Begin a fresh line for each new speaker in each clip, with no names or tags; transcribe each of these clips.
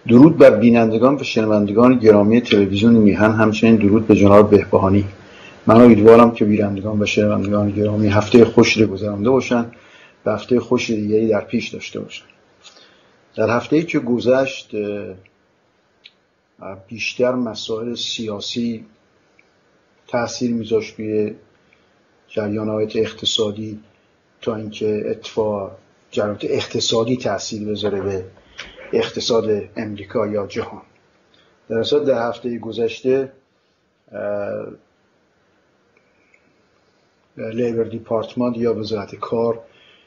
درود بر بینندگان و شنوندگان گرامی تلویزیون میهن، همچنین درود به جناب بهبهانی. من امیدوارم که بینندگان و شنوندگان گرامی هفته خوشی رو گذرانده باشن و هفته خوشی دیگری در پیش داشته باشن. در هفته‌ای که گذشت بیشتر مسائل سیاسی تأثیر میذاشت روی جریانات اقتصادی تا اینکه جریانات اقتصادی تأثیر بذاره به اقتصاد امریکا یا جهان. در اصل در هفته گذشته لیبر دیپارتمان یا وزارت کار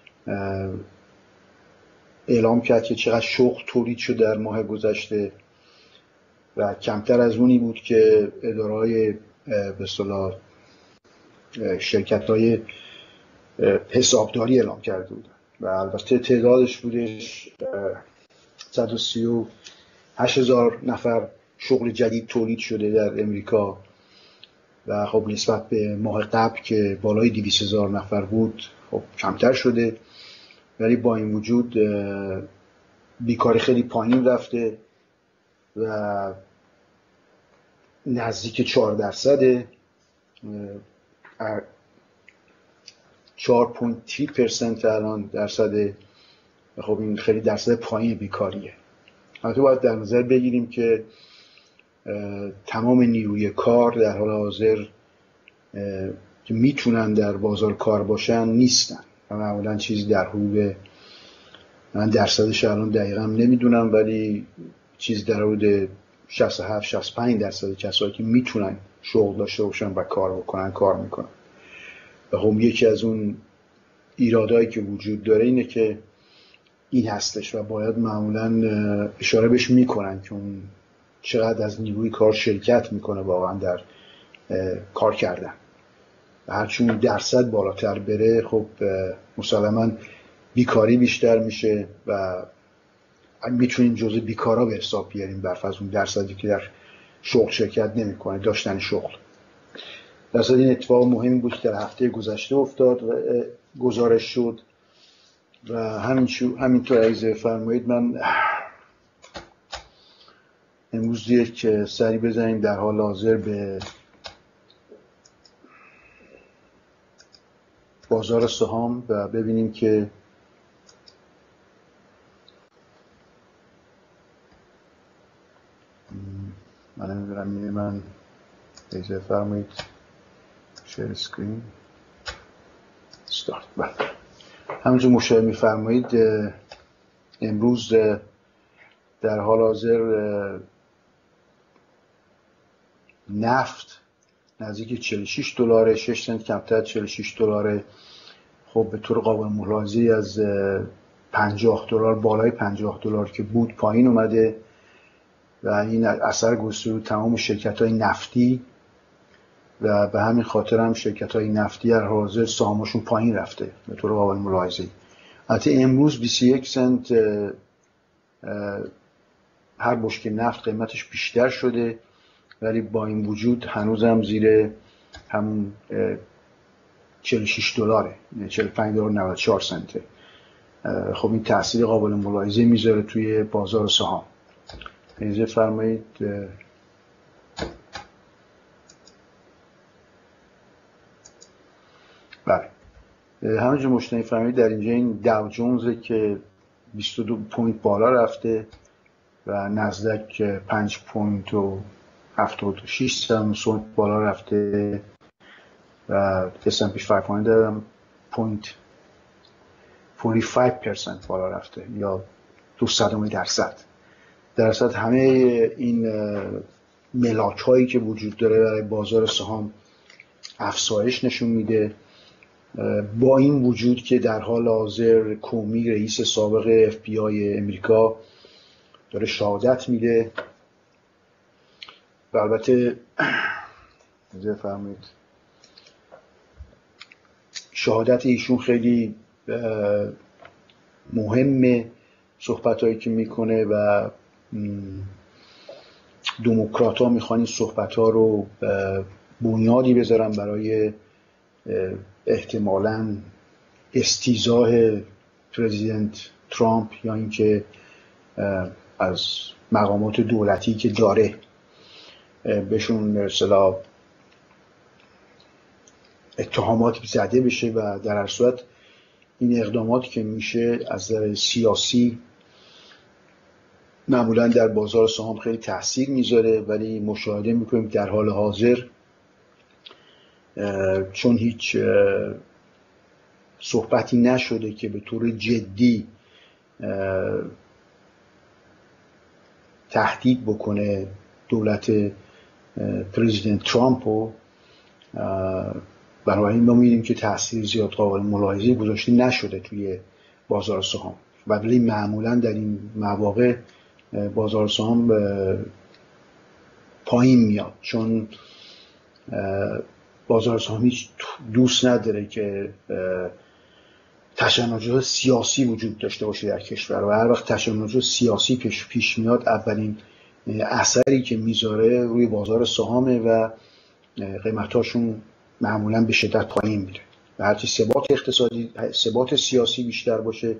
اعلام کرد که چقدر شغل تولید شد در ماه گذشته و کمتر از اونی بود که اداره‌های به اصطلاح شرکت‌های حسابداری اعلام کرده بودن و البته تعدادش بودش 138,000 نفر شغل جدید تولید شده در امریکا و خب نسبت به ماه قبل که بالای 200,000 نفر بود خب کمتر شده، ولی با این وجود بیکاری خیلی پایین رفته و نزدیک 4%، 4.3% الان درصده. خب این خیلی درصد پایین بیکاریه. البته باید در نظر بگیریم که تمام نیروی کار در حال حاضر که میتونن در بازار کار باشن نیستن و معمولا چیزی در حدود، من درصدش الان دقیقا نمیدونم، ولی چیز در حدود 67-65% کسایی که میتونن شغل داشته باشن و کار بکنن کار میکنن. و خب یکی از اون ایرادایی که وجود داره اینه که این هستش و باید معمولا اشاره بهش میکنن که اون چقدر از نیروی کار شرکت میکنه واقعا در کار کردن و هرچون درصد بالاتر بره خب مسلماً بیکاری بیشتر میشه و میتونیم جزء بیکارا به حساب بیاریم برفرض اون درصدی که در شغل شرکت نمیکنه داشتن شغل. درصد این اتفاق مهمی بود که در هفته گذشته افتاد و گزارش شد و همینطور اگه فرمایید من امروز یک سری بزنیم در حال حاضر به بازار سهام و ببینیم که من نمیدونم من اجازه فرمایید شیر اسکرین استارت. بله همونجور مشاهده میفرمایید امروز در حال حاضر نفت نزدیک 46 دلاره، 6 سنت کمتر 46 دلاره. خب به طور قابل ملاحظه‌ای از 50 دلار بالای 50 دلار که بود پایین اومده و این اثر گذاشته رو تمام شرکت‌های نفتی و به همین خاطر هم شرکت‌های نفتی در حاضر سهامشون پایین رفته به طور قابل ملاحظه‌ای. البته امروز 21 سنت هر بشکه نفت قیمتش بیشتر شده، ولی با این وجود هنوزم زیر همون 46 دلاره، 45 دلار 94 سنته. خب این تأثیر قابل ملاحظه میذاره توی بازار سهام. اجازه فرمایید بله همونجور مشاهده فرمایید در اینجا این داو جونز که 22 پوینت بالا رفته و نزدک 5.76 بالا رفته و S&P 500 0.45% بالا رفته یا 0.02%. درصد همه این ملاک هایی که وجود داره برای بازار سهام افزایش نشون میده. با این وجود که در حال حاضر کومی رئیس سابق FBI امریکا داره شهادت میده و البته فرمایید شهادت ایشون خیلی مهمه، صحبت هایی که میکنه و دموکرات ها میخوان این صحبت ها رو بنیادی بذارن برای احتمالاً استیضاح پرزیدنت ترامپ یا اینکه از مقامات دولتی که داره بهشون اصطلاح اتهامات زده بشه و در هر صورت این اقداماتی که میشه از نظر سیاسی معمولا در بازار سهام خیلی تاثیر میذاره، ولی مشاهده میکنیم در حال حاضر چون هیچ صحبتی نشده که به طور جدی تهدید بکنه دولت پرزیدنت ترامپ رو، بنابراین ما می‌بینیم که تأثیر زیاد قابل ملاحظه‌ای گذاشته نشده توی بازار سهام، ولی معمولا در این مواقع بازار سهام پایین میاد، چون بازار سهام هیچ دوست نداره که تشنجات سیاسی وجود داشته باشه در کشور، و هر وقت تشنجات سیاسی پیش میاد اولین اثری که میذاره روی بازار سهامه و قیمتاشون معمولا به شدت پایین میره و هرچی ثبات اقتصادی، ثبات سیاسی بیشتر باشه،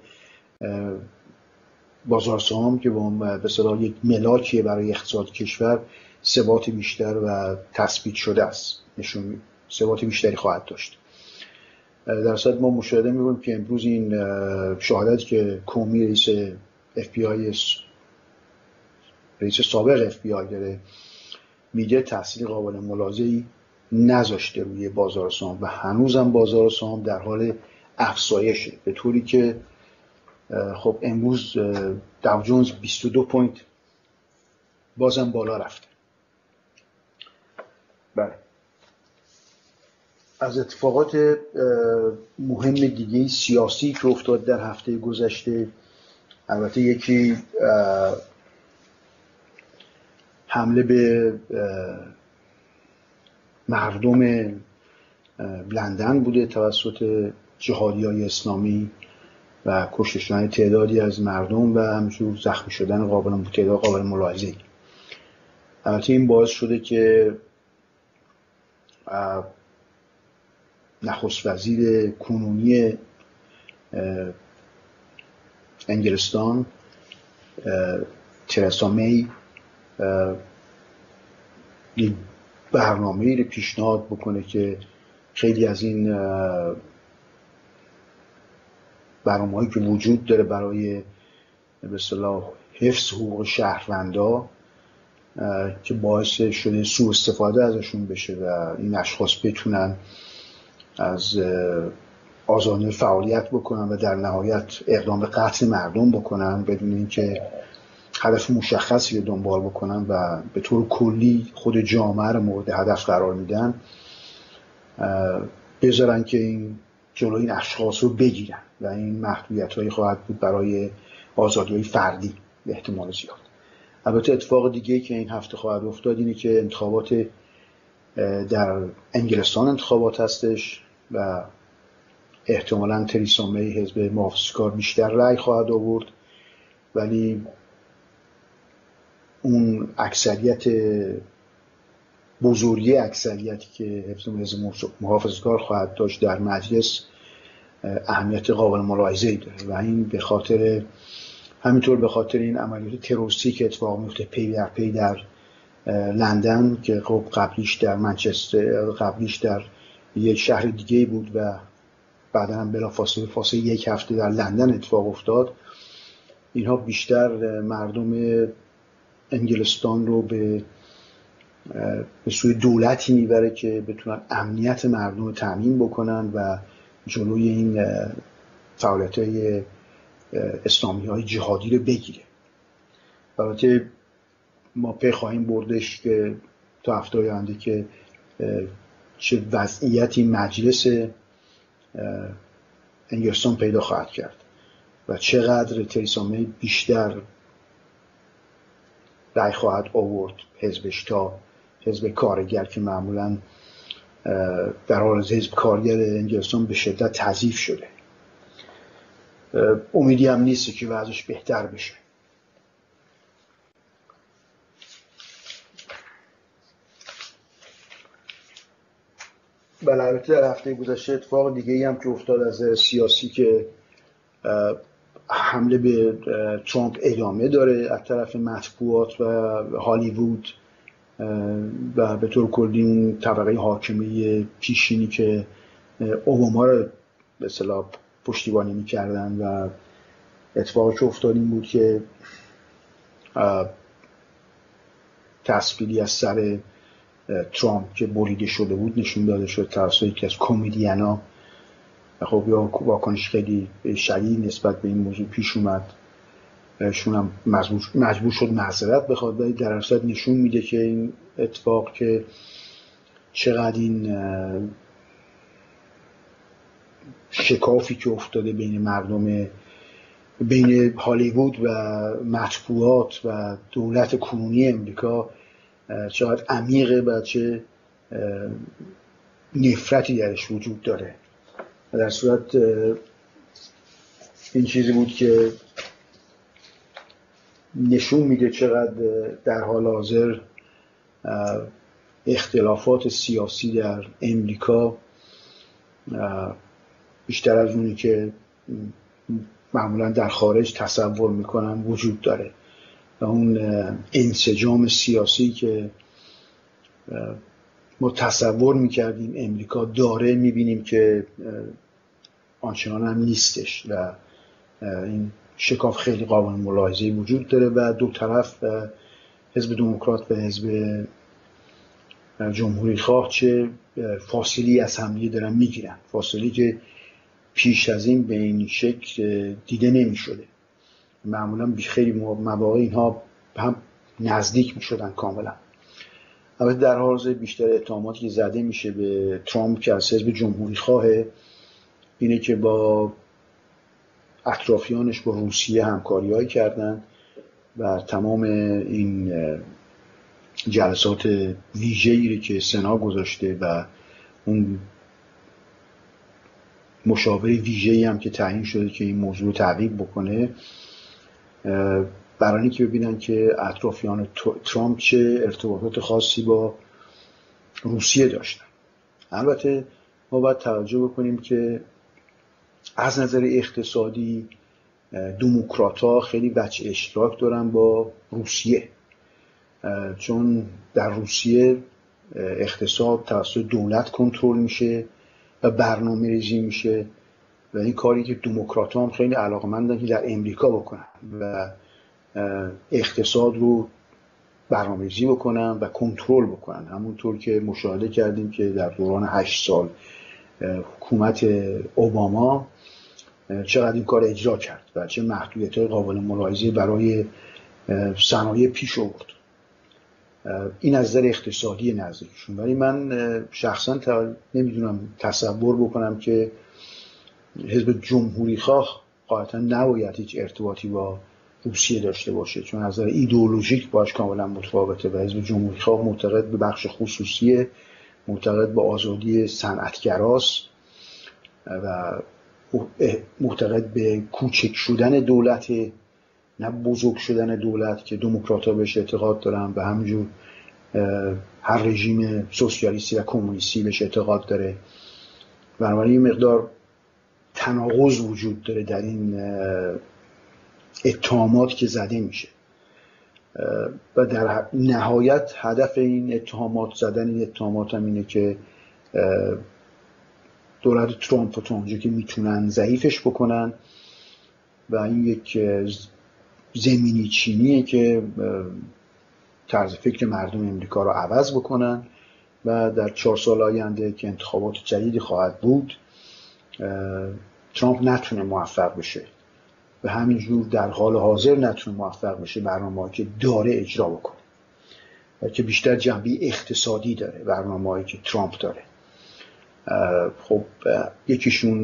بازار سهام که به اصطلاح یک ملاکیه برای اقتصاد کشور، ثبات بیشتر و تثبیت شده است، نشون ثبات بیشتری خواهد داشت. در صورت ما مشاهده می‌کنیم که امروز این شهادتی که کومی رئیس سابق FBI داره میگه تأثیر قابل ملاحظه‌ای نذاشته روی بازار سهام و هنوزم بازار سهام در حال افزایشه، به طوری که خب امروز داو جونز 22 پوینت بازم بالا رفته. بله. از اتفاقات مهم دیگه سیاسی که افتاد در هفته گذشته، البته یکی حمله به مردم لندن بوده توسط جهادیای اسلامی و کشته شدن تعدادی از مردم و همینجور زخمی شدن تعداد قابل ملاحظه‌ای. البته این باعث شده که نخست وزیر کنونی انگلستان ترسا می یک برنامه‌ای رو پیشنهاد بکنه که خیلی از این برنامه‌هایی که وجود داره برای به اصطلاح حفظ حقوق شهروندا که باعث شده سوء استفاده ازشون بشه و این اشخاص بتونن از آزادانه فعالیت بکنن و در نهایت اقدام به قتل مردم بکنن بدون اینکه هدف مشخصی رو دنبال بکنن و به طور کلی خود جامعه رو مورد هدف قرار میدن، بذارن که این جلوی این اشخاص رو بگیرن و این محدودیت‌هایی خواهد بود برای آزادی‌های فردی به احتمال زیاد. البته اتفاق دیگه‌ای که این هفته خواهد افتاد اینه که انتخابات در انگلستان انتخابات هستش و احتمالاً تریسا می حزب محافظه‌کار بیشتر رأی خواهد آورد، ولی اون بزرگی اکثریتی که حزب محافظه‌کار خواهد داشت در مجلس اهمیت قابل ملاحظه‌ای داره و این همینطور به خاطر این عملیات تروریستی که اتفاق میفته پی در پی در لندن که خب قبلیش در منچستر، قبلیش در یک شهر دیگه بود و بعدا هم بلافاصله یک هفته در لندن اتفاق افتاد. اینها بیشتر مردم انگلستان رو به سوی دولتی میبره که بتونن امنیت مردم رو تامین بکنن و جلوی این فعالیت‌های اسلامی‌های جهادی رو بگیره. البته ما پی خواهیم بردش که تا هفته آینده که چه وضعیتی مجلس انگلستان پیدا خواهد کرد و چقدر تریسا می بیشتر رأی خواهد آورد حزبش تا حزب کارگر که معمولاً در حال حزب کارگر انگلستان به شدت تضعیف شده. امیدی هم نیست که وضعش بهتر بشه. البته در هفته گذشته اتفاق دیگه‌ای هم که افتاد از سیاسی که حمله به ترامپ ادامه داره از طرف مطبوعات و هالیوود و به طور کلی اون طبقه حاکمه پیشینی که اوباما رو به اصطلاح پشتیبانی می‌کردن و اتفاقی که افتاد این بود که تصویری از سر ترامپ که بریده شده بود نشون داده شد توسط یکی از کمدین‌ها. خب یا واکنش خیلی شدید نسبت به این موضوع پیش اومد، شون هم مجبور شد معذرت بخواد، ولی در اصل نشون میده که این اتفاق که چقدر این شکافی که افتاده بین مردم، بین هالیوود و مطبوعات و دولت کنونی امریکا چقدر عمیقه و چه نفرتی درش وجود داره. در صورت این چیزی بود که نشون میده چقدر در حال حاضر اختلافات سیاسی در امریکا بیشتر از اونی که معمولا در خارج تصور میکنن وجود داره و اون انسجام سیاسی که ما تصور میکردیم امریکا داره میبینیم که آنچنان هم نیستش و این شکاف خیلی قابل ملاحظه‌ای وجود داره و دو طرف حزب دموکرات و حزب جمهوری خواه چه فاصلی از همدیگه دارن میگیرن، فاصلی که پیش از این به این شکل دیده نمی شده. معمولا خیلی مواقع اینها هم نزدیک می شدن کاملا. البته در حال حاضر بیشتر اتهاماتی که زده میشه به ترامپ که از حزب جمهوری خواه اینه که با اطرافیانش با روسیه همکاری‌هایی کردن و تمام این جلسات ویژه‌ای که سنا گذاشته و اون مشاور ویژه‌ای هم که تعیین شده که این موضوع تعقیب بکنه، برای اینکه ببینن که اطرافیان ترامپ چه ارتباطات خاصی با روسیه داشتن. البته ما باید توجه بکنیم که از نظر اقتصادی دموکرات‌ها خیلی وجه اشتراک دارن با روسیه، چون در روسیه اقتصاد توسط دولت کنترل میشه و برنامه‌ریزی میشه و این کاری که دموکرات‌ها هم خیلی علاقه‌مندن که در امریکا بکنن و اقتصاد رو برنامه‌ریزی بکنن و کنترل بکنن، همونطور که مشاهده کردیم که در دوران 8 سال حکومت اوباما چقدر این کار اجرا کرد و چه محدودیت‌های قابل ملاحظه برای صنایع پیش آورد. این از نظر اقتصادی نزدیکشون. ولی من شخصا نمیدونم تصور بکنم که حزب جمهوری خواه قاطعا نباید هیچ ارتباطی با روسیه داشته باشه، چون از نظر ایدئولوژیک باش کاملا متفاوته و حزب جمهوری خواه معتقد به بخش خصوصی، معتقد به آزادی صنعتگراست و معتقد به کوچک شدن دولت نه بزرگ شدن دولت که دموکرات‌ها بهش اعتقاد دارن و همینجور هر رژیم سوسیالیستی و کمونیستی بهش اعتقاد داره. بنابراین این مقدار تناقض وجود داره در این اتهامات که زده میشه و در نهایت هدف این اتهامات زدن این اتهامات هم اینه که دولت ترامپ رو تا اونجا که میتونن ضعیفش بکنن و این یک زمینی چینیه که طرز فکر مردم امریکا رو عوض بکنن و در 4 سال آینده که انتخابات جدیدی خواهد بود ترامپ نتونه موفق بشه و همینجور در حال حاضر نتونه موفق بشه برنامه‌ای که داره اجرا بکنه و که بیشتر جنبه اقتصادی داره برنامه‌ای که ترامپ داره. خب یکیشون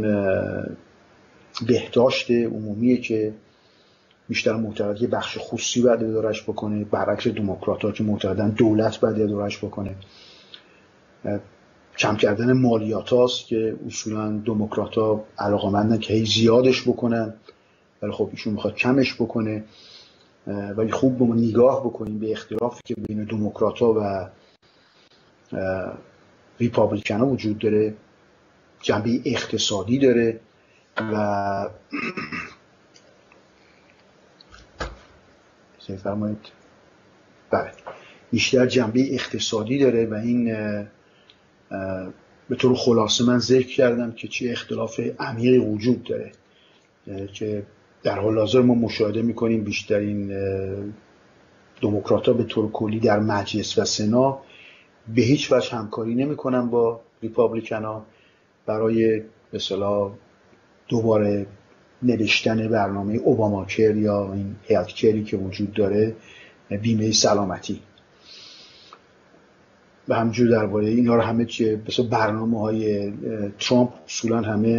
بهداشت عمومیه که بیشتر معتقد که بخش خصوصی باید اداره‌اش بکنه، برعکس دموکرات‌ها که معتقدن دولت باید اداره‌اش بکنه. کم کردن مالیات هاست که اصولا دموکرات‌ها علاقه‌مندن که هی زیادش بکنن، ولی خب ایشون میخواد کمش بکنه. ولی خوب ما نگاه بکنیم به اختلافی که بین دموکرات‌ها و ریپابلیکن‌ها وجود داره، جنبه اقتصادی داره و فرمایید. بله، بیشتر جنبه اقتصادی داره و این به طور خلاصه من ذکر کردم که چه اختلاف عمیقی وجود داره که در حال حاضر ما مشاهده میکنیم بیشترین دموکرات‌ها به طور کلی در مجلس و سنا به هیچ وجه همکاری نمیکنن با ریپابلیکن‌ها برای به اصطلاح دوباره نوشتن برنامه اوباماکر یا این هلت کری که وجود داره، بیمه سلامتی و همینجور درباره اینا رو همه چیه مثلا برنامه‌های ترامپ اصولا همه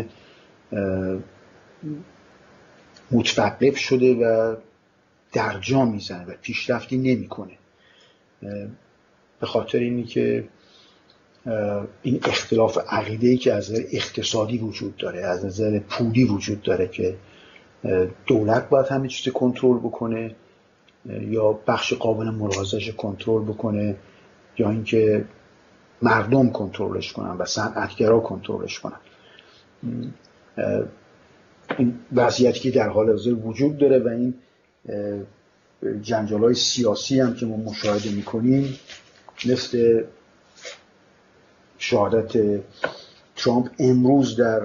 متوقف شده و درجا میزنه و پیشرفتی نمیکنه، به خاطر اینی که این اختلاف عقیده‌ای که از نظر اقتصادی وجود داره، از نظر پولی وجود داره که دولت باید همه چیز کنترل بکنه یا بخش قابل ملاحظه‌اش کنترل بکنه یا اینکه مردم کنترلش کنن و صنعتگرا کنترلش کنن. این وضعیتی که در حال حاضر وجود داره و این جنجال‌های سیاسی هم که ما مشاهده می‌کنیم مثل شهادت ترامپ امروز در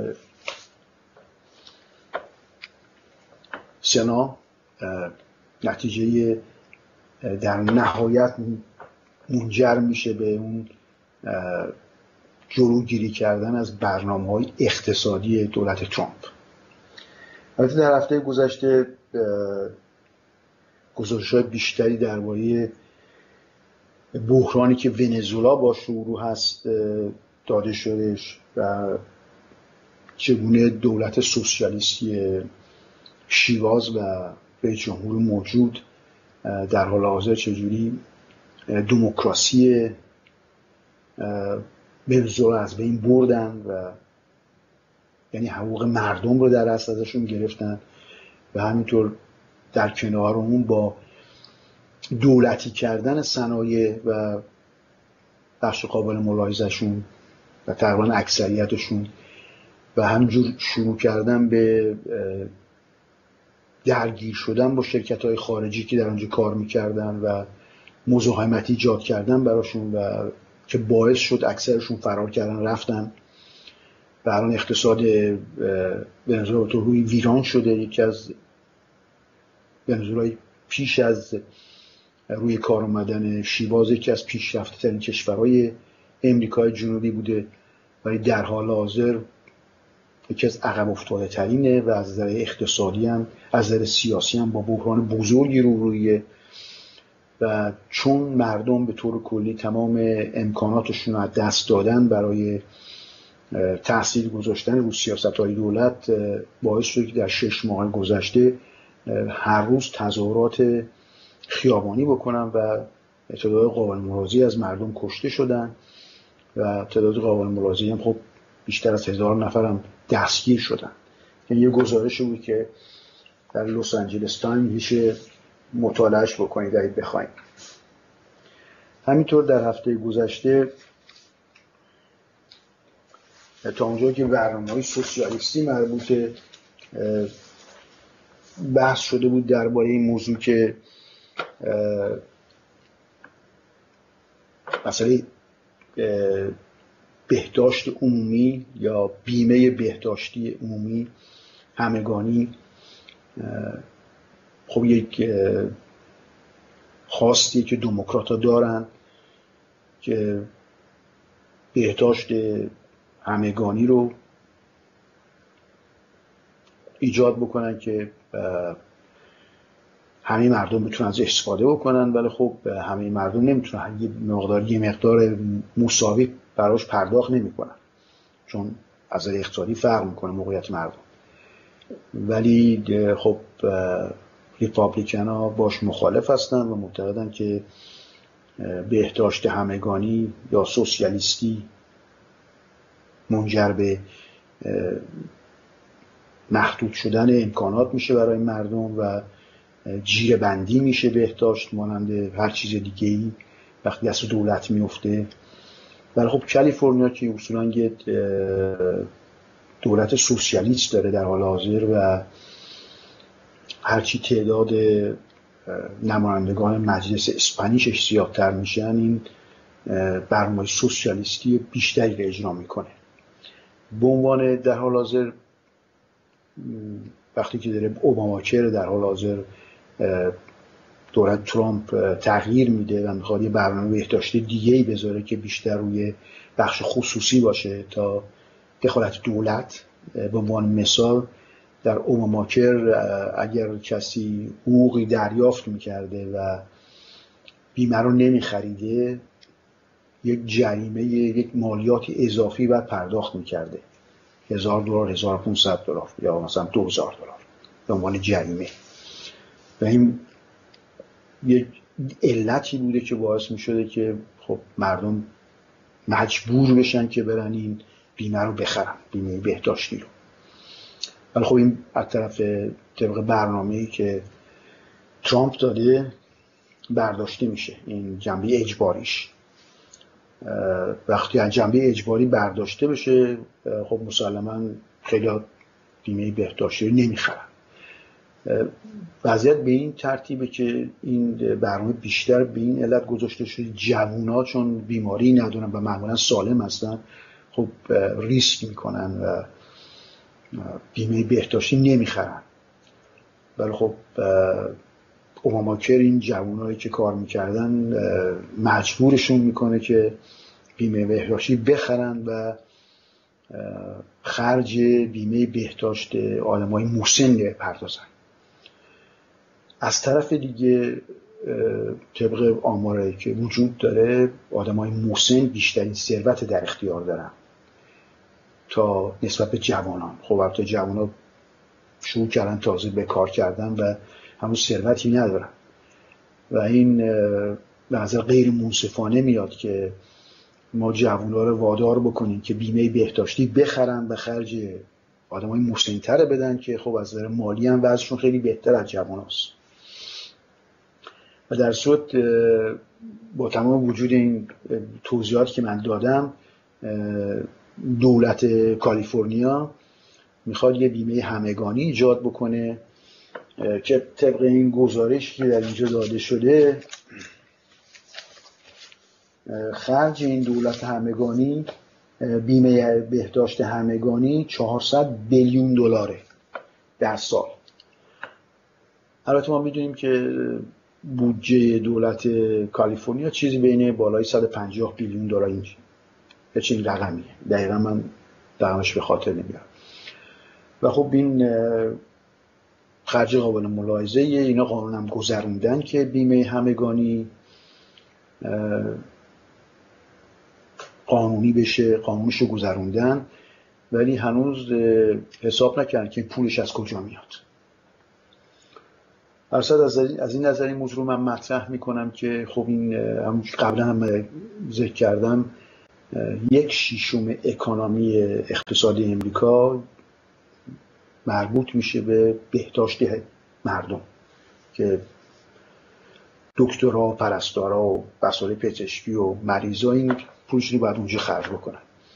سنا، نتیجه در نهایت منجر میشه به اون جلوگیری کردن از برنامه‌های اقتصادی دولت ترامپ. البته در هفته گذشته گزارش‌های بیشتری درباره بحرانی که ونزوئلا با شروع هست داده شدش و چگونه دولت سوسیالیستی شیواز و رئیس جمهور موجود در حال حاضر چجوری دموکراسی ونزوئلا از بین بردن و یعنی حقوق مردم رو در دست ازشون گرفتن و همینطور در کنار اون با دولتی کردن صنایع و بخش قابل ملاحظه‌شون و تقریبا اکثریتشون و همینجور شروع کردن به درگیر شدن با شرکت‌های خارجی که در اونجا کار می‌کردن و مزاحمت ایجاد کردن براشون و که باعث شد اکثرشون فرار کردن رفتن و الان اقتصاد ونزوئلا تو روی ویران شده. یکی از ونزوئلای پیش از روی کار آمدن شیواز یکی از پیشرفته‌ترین کشورهای امریکای جنوبی بوده ولی در حال حاضر یکی از عقب افتاده ترینه و از نظر اقتصادی هم از نظر سیاسی هم با بحران بزرگی رویه و چون مردم به طور کلی تمام امکاناتشون رو از دست دادن برای تأثیر گذاشتن رو سیاست‌های دولت، باعث شد که در 6 ماه گذشته هر روز تظاهرات خیابانی بکنن و تعداد قابل ملاحظه‌ای از مردم کشته شدن و تعداد قابل ملاحظه‌ای هم خب بیشتر از 1000 نفر هم دستگیر شدن. یعنی یه گزارشی بود که در لس آنجلس تایم میشه مطالعهش بکنید اگه بخواید. همینطور در هفته گذشته تا اونجا که برنامه‌های سوسیالیستی مربوطه بحث شده بود درباره این موضوع که مسئله بهداشت عمومی یا بیمه بهداشتی عمومی همگانی خب یک خواستی که دموکرات‌ها دارن که بهداشت همگانی رو ایجاد بکنن که همه مردم بتونن از استفاده بکنن، ولی خب همه مردم نمیتونن یه مقدار مساوی براش پرداخت نمیکنن چون از نظر اقتصادی فرق میکنه موقعیت مردم. ولی خب ریپابلیکن ها باش مخالف هستن و معتقدن که بهداشت همگانی یا سوسیالیستی منجر به محدود شدن امکانات میشه برای مردم و جیره بندی میشه بهداشت مانند هر چیز دیگه ای وقتی دست دولت میفته. ولی خب کالیفرنیا که اصولا یه دولت سوسیالیست داره در حال حاضر و هرچی تعداد نمایندگان مجلس اسپانیشش زیادتر میشن، این برنامه سوسیالیستی بیشتری رو اجرا میکنه. به عنوان در حال حاضر وقتی که داره اوباماکر در حال حاضر دولت ترامپ تغییر میده و میخواد یه برنامه بهداشتی دیگه‌ای بذاره که بیشتر روی بخش خصوصی باشه تا دخالت دولت. به عنوان مثال در اوباماکر اگر کسی حقوقی دریافت میکرده و بیمه رو نمیخریده، یک جریمه، یک مالیاتی اضافی باید پرداخت میکرده، $1000، $1500 یا مثلا $2000 به عنوان جریمه. و این یک علتی بوده که باعث میشده که خب مردم مجبور بشن که برن این بیمه رو بخرن، بیمه بهداشتی رو. ولی خب این از طرف طبق برنامه‌ای که ترامپ داده برداشته میشه، این جنبه اجباریش. وقتی از جنبه اجباری برداشته بشه خب مسلماً خیلی بیمه بهداشتی رو نمیخرن. وضعیت به این ترتیبه که این برنامه بیشتر به این علت گذاشته شده جوونا چون بیماری ندارن و معمولا سالم هستن خب ریسک میکنن و بیمه بهداشتی نمیخرن. ولی خب اوباماکر این جوانایی که کار میکردن مجبورشون میکنه که بیمه بهداشتی بخرن و خرج بیمه بهداشت آدمای مسن بپردازن. از طرف دیگه طبق آمارایی که وجود داره آدمای مسن بیشترین ثروت در اختیار دارن تا نسبت به جوانان. خب البته جوانان شروع کردن تازه به کار کردن و هنوز ثروتی ندارن و این به نظر غیر منصفانه میاد که ما جوانان رو وادار بکنیم که بیمه بهداشتی بخرن به خرج آدمای مسن‌تر بدن که خب از نظر مالی هم وضعشون خیلی بهتر از جواناست. و در صورت با تمام وجود این توضیحاتی که من دادم دولت کالیفرنیا میخواد یه بیمه همگانی ایجاد بکنه که طبق این گزارش که در اینجا داده شده خرج این دولت همگانی بیمه بهداشت همگانی $400 بیلیون در سال. البته ما میدونیم که بودجه دولت کالیفرنیا چیزی بین بالای $150 بیلیون اینجا به چین رقمیه، دقیقا من رقمش به خاطر نمیارم. و خب این خرج قابل ملاحظه اینا قانون هم گذروندن که بیمه همگانی قانونی بشه، قانونش رو گذروندن ولی هنوز حساب نکردن که پولش از کجا میاد. درصد از این نظر این موضوع من مطرح میکنم که خب این همون قبلا هم ذکر کردم 1/6 اکانومی اقتصادی امریکا مربوط میشه به بهداشت مردم که دکترها، پرستارا و وسایل پزشکی و مریضا این پولش رو باید اونجا خرج بکنن.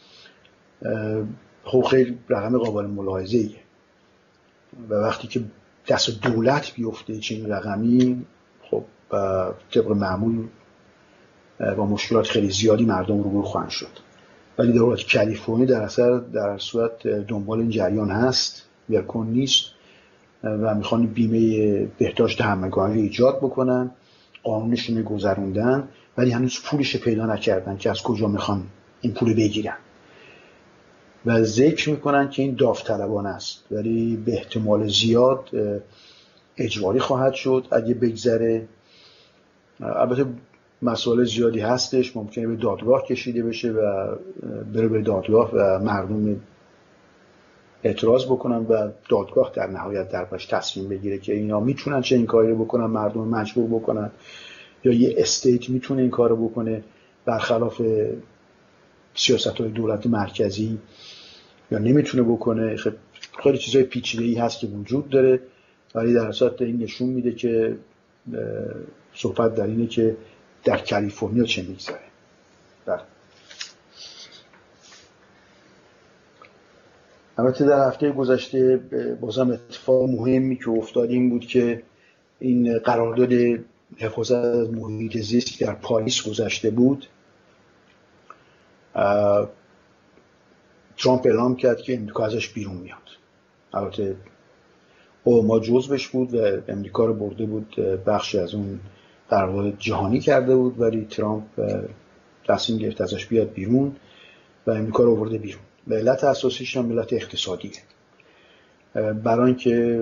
خب خیلی رقم قابل ملاحظه ایه و وقتی که دست دولت بیفته چنین رقمی خب طبق معمول با مشکلات خیلی زیادی مردم روبرو خواهند شد. ولی دولت کالیفرنیا در صورت دنبال این جریان هست، ولکن نیست و میخوان بیمه بهداشت همگانی ایجاد بکنن. قانونشون گذروندن ولی هنوز پولش پیدا نکردن که از کجا میخوان این پول بگیرن و ذکر میکنن که این داوطلبانه است ولی به احتمال زیاد اجباری خواهد شد اگه بگذره. البته مسائل زیادی هستش، ممکنه به دادگاه کشیده بشه و بره به دادگاه و مردم اعتراض بکنن و دادگاه در نهایت دربارش تصمیم بگیره که اینا میتونن چه این کاری رو بکنن، مردم مجبور بکنن، یا یه استیت میتونه این کار رو بکنه برخلاف سیاست‌های دولت مرکزی یا نمیتونه بکنه. خیلی چیزای پیچیده‌ای هست که وجود داره ولی در اصل این نشون میده که صحبت در اینه که در کالیفرنیا چه میگذره. البته در هفته گذشته بازم اتفاق مهمی که افتاد این بود که این قرارداد حفاظت از محیط زیست در پاریس گذشته بود، ترامپ اعلام کرد که امریکا ازش بیرون میاد. البته اوباما جزوش بود و امریکا رو برده بود بخشی از اون قرارداد جهانی کرده بود، ولی ترامپ تصمیم گرفت ازش بیاد بیرون و امریکا رو برده بیرون. به علت اساسیش هم علت اقتصادیه، برای اینکه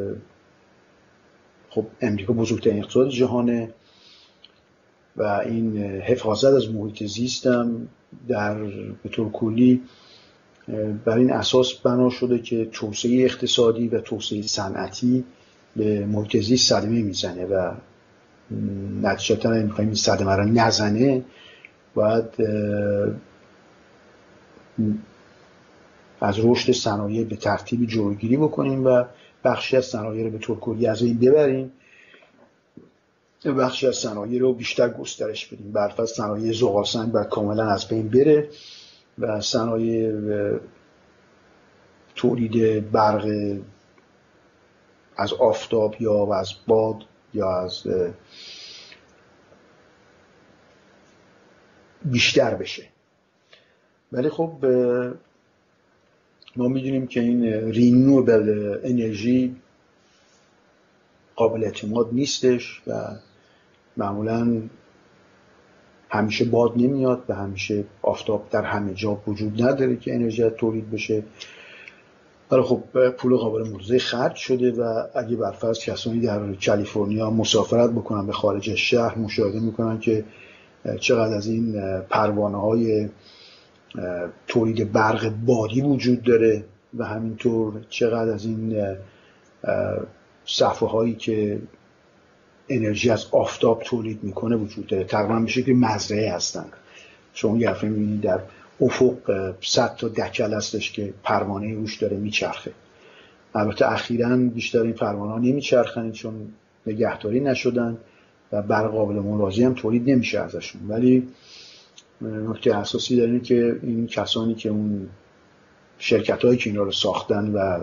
خب امریکا بزرگترین اقتصاد جهانه و این حفاظت از محیط زیست هم به طور کلی بر این اساس بنا شده که توسعه اقتصادی و توسعه صنعتی به محیط زیست صدمه میزنه و نتیجتا میخوایم این صدمه رو نزنه، باید از رشد صنایع به ترتیب جلوگیری بکنیم و بخشی از صنایع رو به طور کلی از این ببریم، بخشی از صنایع رو بیشتر گسترش بدیم. برفرض صنایع ذغال‌سنگ باید کاملا از بین بره و صنایع تولید برق از آفتاب یا از باد یا از بیشتر بشه. ولی خب ما میدونیم که این رینیوبل انرژی قابل اعتماد نیستش و معمولا همیشه باد نمیاد و همیشه آفتاب در همه جا وجود نداره که انرژی تولید بشه. ولی خب پول قابل ملاحظه خرج شده و اگه برفرض کسانی در کالیفرنیا مسافرت بکنن به خارج شهر مشاهده میکنن که چقدر از این پروانه‌های تولید برق بادی وجود داره و همینطور چقدر از این صفحه‌هایی که انرژی از آفتاب تولید میکنه وجود داره. تقریبا میشه که مزرعه هستن. شما یه دفعه میبینید در افق 100 تا دکل هستش که پروانه روش داره میچرخه. البته اخیراً بیشتر این پروانه‌ها نمیچرخن چون نگهداری نشدن و برق قابل ملاحظه هم تولید نمیشه ازشون. ولی نکته اساسی داره که این کسانی که اون شرکت‌هایی که اینا رو ساختن و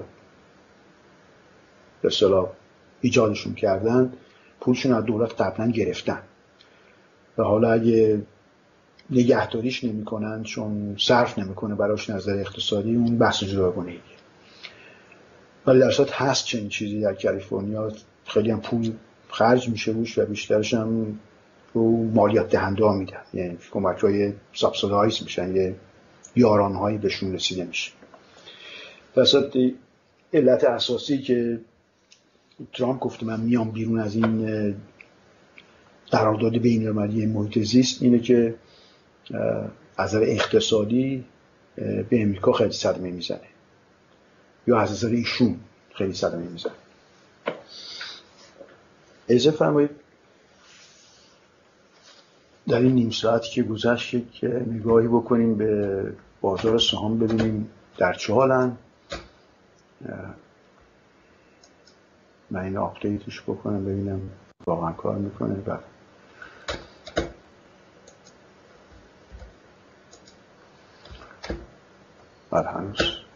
به اصطلاح ایجادشون کردن پولشون از دولت قبلا گرفتن و حالا اگه نگهداریش نمی‌کنن چون صرف نمی‌کنه براش نظر اقتصادی، اون بحث جداگانه‌ایه. ولی در صورت هست چنین چیزی در کالیفرنیا، خیلی هم پول خرج میشه روش و بیشترش هم رو مالیات دهنده ها میدن، یعنی کمک‌های سابسیدایز میشن، یه یارانهایی بهشون رسیده میشه. در صورت علت اساسی که ترامپ گفته من میام بیرون از این قرارداد بین‌المللی محیط زیست اینه که از نظر اقتصادی به امریکا خیلی صدمه میزنه یا از نظر ایشون خیلی صدمه میزنه. اجازه فرمایید در این نیم ساعتی که گذشت که نگاهی بکنیم به بازار سهام ببینیم در چه حالن. من این آپدیتش بکنم ببینم واقعا کار میکنه. بعد هنوز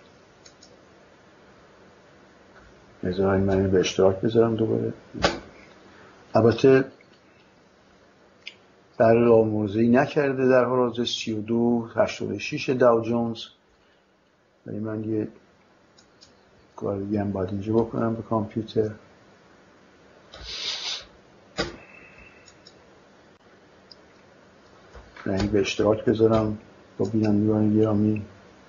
بذاریم من این به اشتراک بذارم دوباره. البته در آموزهی نکرده در حال حاضر 32.86 داو جونز، ولی من یه کار دیگه هم باید اینجا بکنم به کامپیوتر. من به اشتراک بذارم با بینندگان گرامی.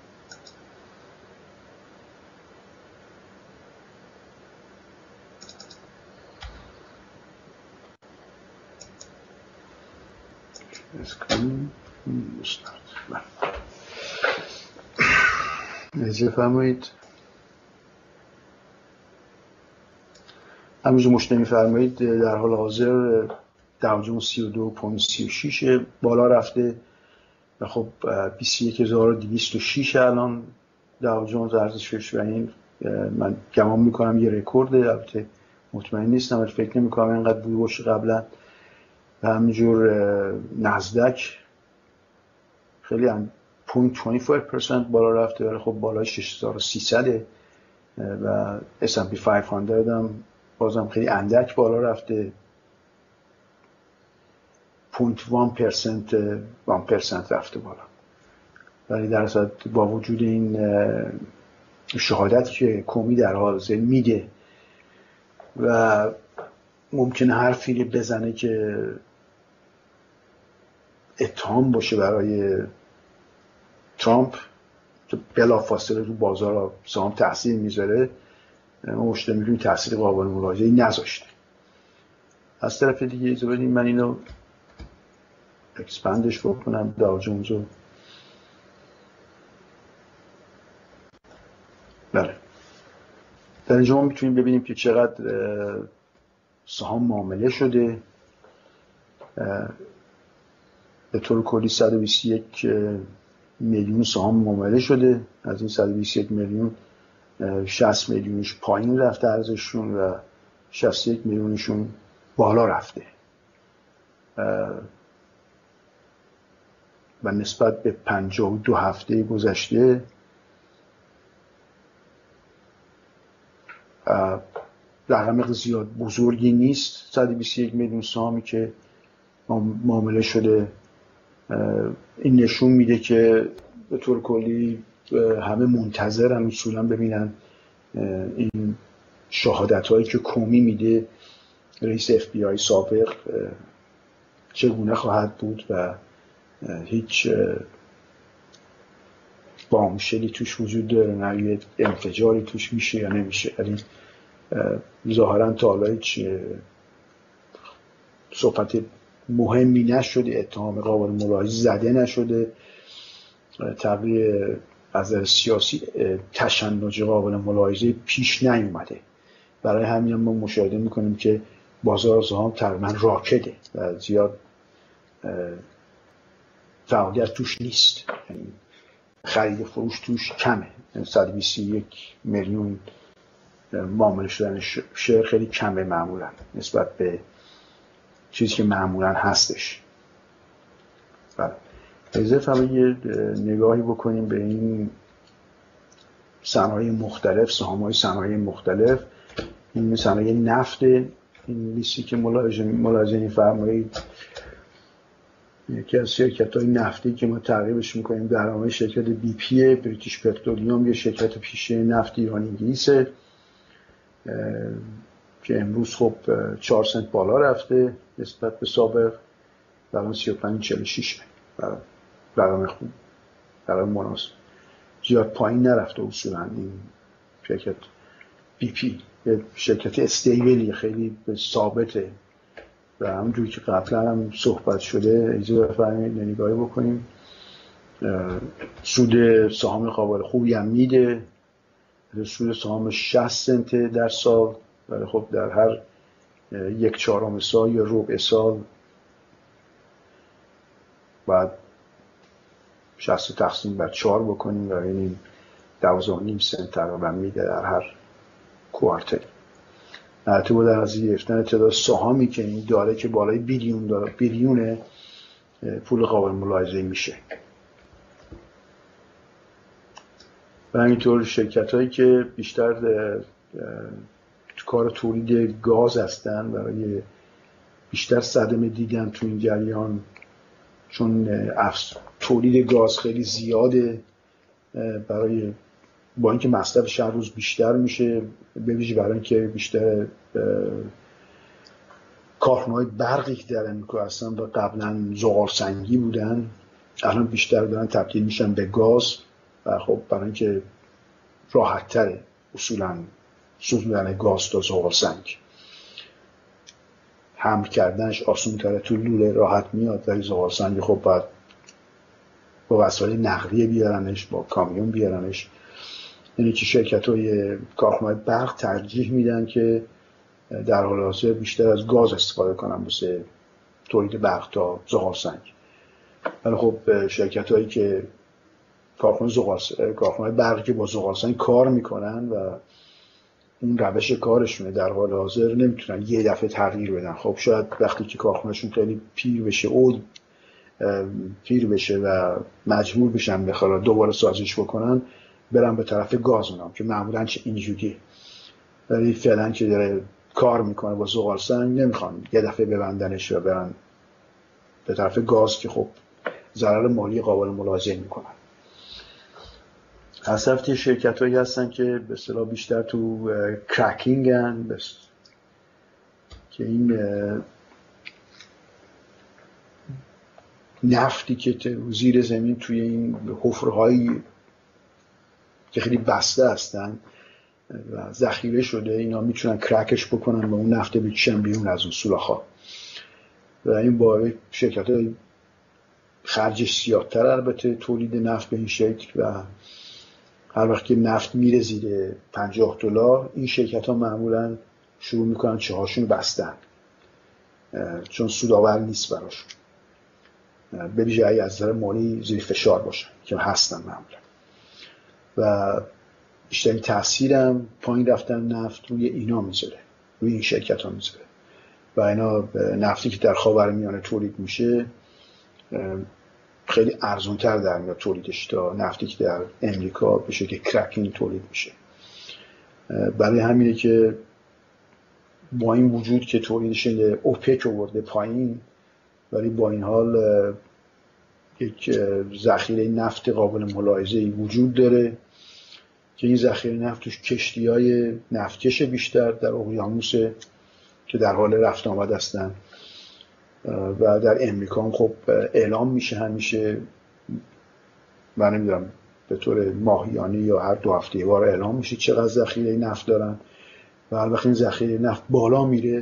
اجازه فرمایید همینجور مشت می‌فرمایید در حال حاضر داو جونز 32.36 بالا رفته و خب 21206 الان داو جونز ارزشش و این من گمان میکنم یه رکورده، البته مطمئن نیستم ولی فکر نمی‌کنم اینقدر بوده باشه قبلا. و همینجور نزدک خیلی هم 0.25% بالا رفته ولی خب بالای 6300 و S&P 500 هم بازم خیلی اندک بالا رفته، 0.1% 1% رفته بالا. ولی در اصل با وجود این شهادت که کومی در حال حاضر میده و ممکنه حرفی بزنه که اتهام باشه برای ترامپ که بلافاصله رو بازار سهام تاثیر میذاره، ما مشته میکنیم تاثیر قابل ملاحظه‌ای نذاشته. از طرف دیگه اجازه بدیم من اینو اکسپندش بکنم، داو جونز رو. بله، در اینجا ما میتونیم ببینیم که چقدر سهام معامله شده. به طور کلی 121 میلیون سهام معامله شده. از این 121 میلیون 60 میلیونش پایین رفته ارزششون و 61 میلیونشون بالا رفته و نسبت به 52 هفته گذشته رقم زیاد بزرگی نیست. 121 میلیون سهامی که معامله شده. این نشون میده که به طور کلی همه منتظرن اصولا ببینن این شهادت هایی که کومی میده، رئیس FBI سابق، چگونه خواهد بود و هیچ بامشلی توش وجود داره، نه انفجاری توش میشه یا نمیشه. ولی ظاهرا تا حالا هیچ صحبت مهمی نشده، اتهام قابل ملاحظه زده نشده، طبعی از سیاسی تشنج قابل ملاحظه پیش نیومده. برای همین ما مشاهده میکنیم که بازار سهام تقریبا راکده و زیاد فعالیت توش نیست، یعنی خرید فروش توش کمه. 121 میلیون معامله شدن شیر خیلی کمه معمولا نسبت به چیزی که معمولا هستش. بله، اضافه هم یه نگاهی بکنیم به این صنایع مختلف، سهام‌های صنایع مختلف. این صنایع نفت، این لیستی که ملاحظه می‌فرمایید یکی از شرکت‌های نفتی که ما تعقیبش می‌کنیم درآمد شرکت BP بریتیش پترولیوم، یه شرکت پیشه نفت ایران انگلیسه که امروز خب 4 سنت بالا رفته نسبت به سابق، الان 35.46 برنامه خوب، برنامه مناسب، زیاد پایین نرفته. اصولا این شرکت BP یه شرکت استیبلی، خیلی ثابته و همونجوری که قبلا هم صحبت شده اجازه بفرمایید نگاهی بکنیم. سود سهام قابل خوبی هم میده، سود سهام 60 سنت در سال، ولی خب در هر 1/4 سال یا ربع سال باید 60 تقسیم بر 4 بکنیم و این 12.5 سنت تقریبا میده در هر کوارتر. البته با در نظر گرفتن تعداد سهامی که این داره که بالای بیلیون پول قابل ملاحظه میشه. و همینطور شرکت هایی که بیشتر تو کار تولید گاز هستن برای بیشتر صدمه دیدن تو این جریان، چون تولید گاز خیلی زیاده، برای با اینکه مصرفش هر روز بیشتر میشه، به ویژه برای اینکه بیشتر کارخانه‌های برقی که در امریکا هستن و قبلا زغال سنگی بودن الان بیشتر دارن تبدیل میشن به گاز و خب برای اینکه راحت تره اصولا سوزوندن گاز تا زغال سنگ، حمل کردنش آسون تره، تو لوله راحت میاد، ولی زغال سنگ خب باید با وسایل نقلیه بیارنش، با کامیون بیارنش. یعنی که شرکت‌های کارخانه‌های برق ترجیح میدن که در حال حاضر بیشتر از گاز استفاده کنن واسه تولید برق تا زغال سنگ. ولی خب شرکت‌هایی که کارخانه برقی که با زغال سنگ کار میکنن و اون روش کارشونه در حال حاضر نمیتونن یه دفعه تغییر بدن. خب شاید وقتی که کارخانهشون خیلی پیر بشه و مجبور بشن بخواد دوباره سازش بکنن، برن به طرف گاز اونام که معمولا اینجوریه. ولی فعلا که داره کار میکنه با زغال سنگ، نمیخوان یه دفعه ببندنش و برن به طرف گاز که خب ضرر مالی قابل ملاحظه میکنن. از طرف شرکت هایی هستن که به اصطلاح بیشتر تو کرکینگ هن، که این نفتی که زیر زمین توی این حفرهایی که خیلی بسته هستن و ذخیره شده، اینا میتونن کرکش بکنن و اون نفت بکشن بیرون از اون سوراخ‌ها و این با شرکت های خرجش زیادتر البته تولید نفت به این شکل، و هر وقت که نفت میره زیر $50 این شرکت ها معمولا شروع میکنن چهارشون بستن، چون سودآور نیست براشون، به ویژه از نظر مالی زیر فشار باشن که هستن معمولا. و بیشترین تاثیرم پایین رفتن نفت روی اینا میذاره، روی این شرکت ها میذاره و اینا نفتی که در خاورمیانه تولید میشه خیلی ارزان‌تر در میاد تولیدش تا نفتی که در امریکا به شکل کرکینگ تولید میشه. برای همینه که با این وجود که تولیدش اوپک آورده پایین، ولی با این حال یک ذخیره نفت قابل ملاحظه‌ای وجود داره که این ذخیره نفت توش کشتی‌های نفتکش بیشتر در اقیانوس که در حال رفت آمد هستن و در امریکا هم خب اعلام میشه همیشه، من نمیدونم به طور ماهیانه یا هر 2 هفته یه بار اعلام میشه چقدر ذخیره نفت دارن و هر وقت این ذخیره نفت بالا میره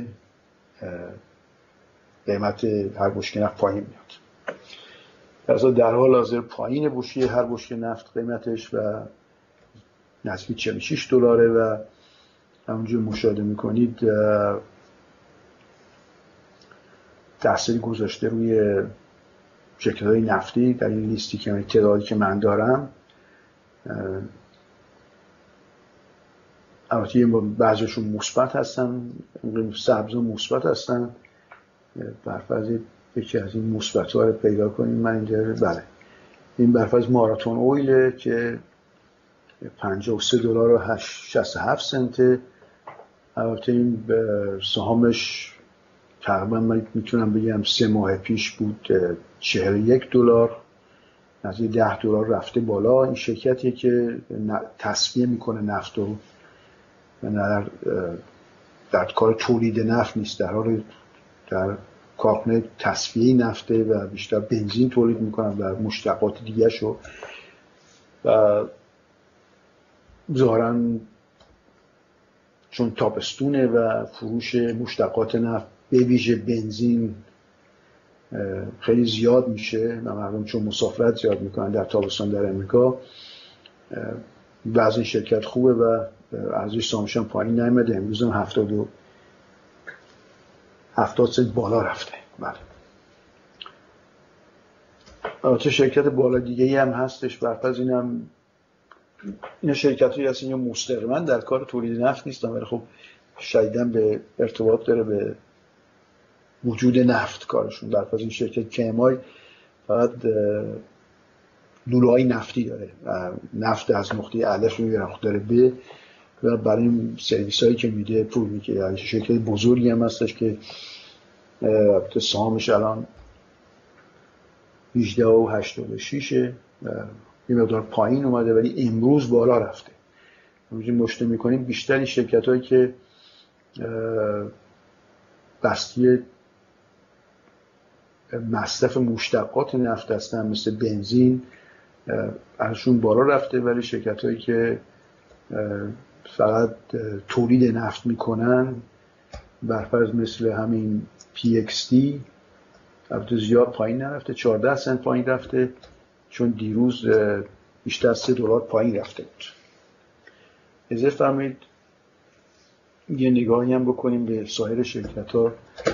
قیمت هر بشکه نفت پایین میاد. در حال حاضر پایین بشکه هر بشکه نفت قیمتش و نزدیک $46 و همونجور مشاهده میکنید تأثیری گذاشته روی شرکت‌های نفتی در این لیستی که تعدادی که من دارم. البته بعضیشون مثبت هستن، سبز و مثبت هستن. برفرض یکی از این مثبت‌ها رو پیدا کنیم. من اینجا بله این برفرض ماراتون اویله که $53.67. البته این سهامش تقریبا من میتونم بگم 3 ماه پیش بود $41، نزدیک $10 رفته بالا. این شرکتیه که تصفیه میکنه نفت رو، در کار تولید نفت نیست، در کارخونه تصفیه نفته و بیشتر بنزین تولید میکنن در مشتقات دیگه شو و ظاهراً چون تابستونه و فروش مشتقات نفت به ویژه بنزین خیلی زیاد میشه و مردم چون مسافرت زیاد میکنن در تابستان در امریکا، وضع شرکت خوبه و ارزش سهامش هم پایین نیامده. امروز هم 70 سنت بالا رفته. بله. البته شرکت بالا دیگه ای هم هستش، برفرض اینا شرکت‌هایی هستن یا مستقیما در کار تولید نفت نیستن ولی خب شدیداً به ارتباط داره به وجود نفت کارشون. برفرض این شرکت کیمای فقط لوله‌های نفتی داره، نفت از نقطه الف میبره نقطه ب و برای این سرویس هایی که میده پول میگیره. یعنی شرکت بزرگی هم هستش که سهامش الان 18.86 یه مقدار پایین اومده ولی امروز بالا رفته. امروز مشاهده میکنیم بیشتری شرکت هایی که بسته مصرف مشتقات نفت هستن مثل بنزین ارزششون بالا رفته، ولی شرکت هایی که فقط تولید نفت میکنن برفرض مثل همین PXD البته زیاد پایین نرفته، 14 سنت پایین رفته چون دیروز بیشتر $3 پایین رفته بود. اجازه فرمایید یه نگاهی هم بکنیم به سایر شرکت ها،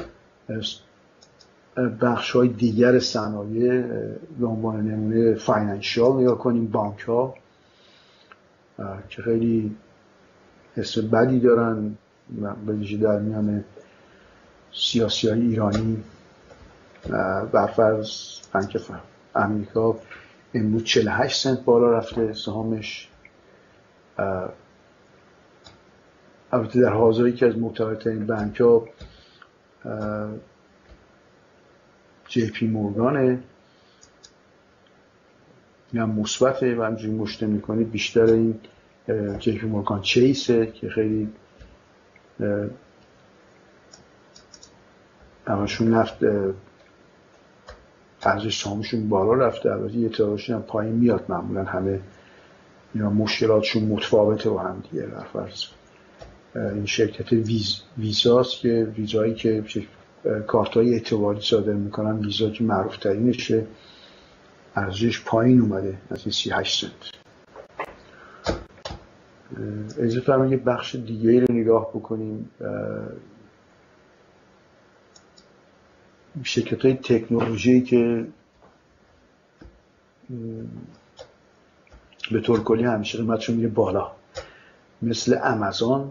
بخش های دیگر صنایع به عنوان نمونه فاینانشیال نگاه کنیم، بانک ها که خیلی حس بدی دارن به ویژه در میان سیاسی های ایرانی. برفرض بانک امریکا امروز 48 سنت بالا رفته سهامش، البته در حاضر یکی از معتبرترین بانک ها جی پی مورگانه، این هم مثبته و همجوری مشته میکنید بیشتر این جی پی مورگان چیسه که خیلی همشون نفت ارزش سهامشون بالا رفته، البته یه تعدادشون هم پایین میاد، معمولا همه اینا مشکلاتشون متفاوته با هم دیگه. فرض این شرکت ویزاست که ویزایی که کارت‌های اعتباری صادر میکنن، ویزا که معروف ترینشه، ارزشش پایین اومده از 38 سنت. اجازه فرمایید یه بخش دیگه رو نگاه بکنیم. شرکت‌های تکنولوژی که به طور کلی همیشه قیمتشون میره بالا، مثل آمازون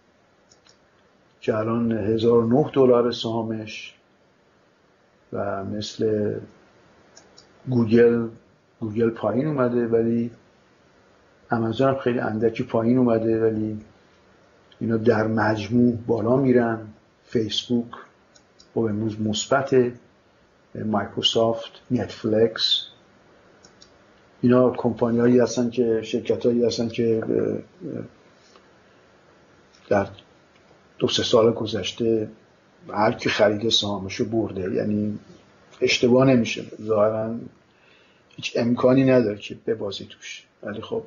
که الان $1009 سهامش، و مثل گوگل پایین اومده، ولی آمازون هم خیلی اندکی پایین اومده، ولی اینا در مجموع بالا میرن. فیسبوک خب امروز مثبته، مایکروسافت، نتفلیکس، اینا کمپانی‌هایی هستن که شرکت‌هایی هستن که در 2-3 سال گذشته هر کی خرید سهامشو برده، یعنی اشتباه نمیشه، ظاهراً هیچ امکانی نداره که ببازی توش، ولی خب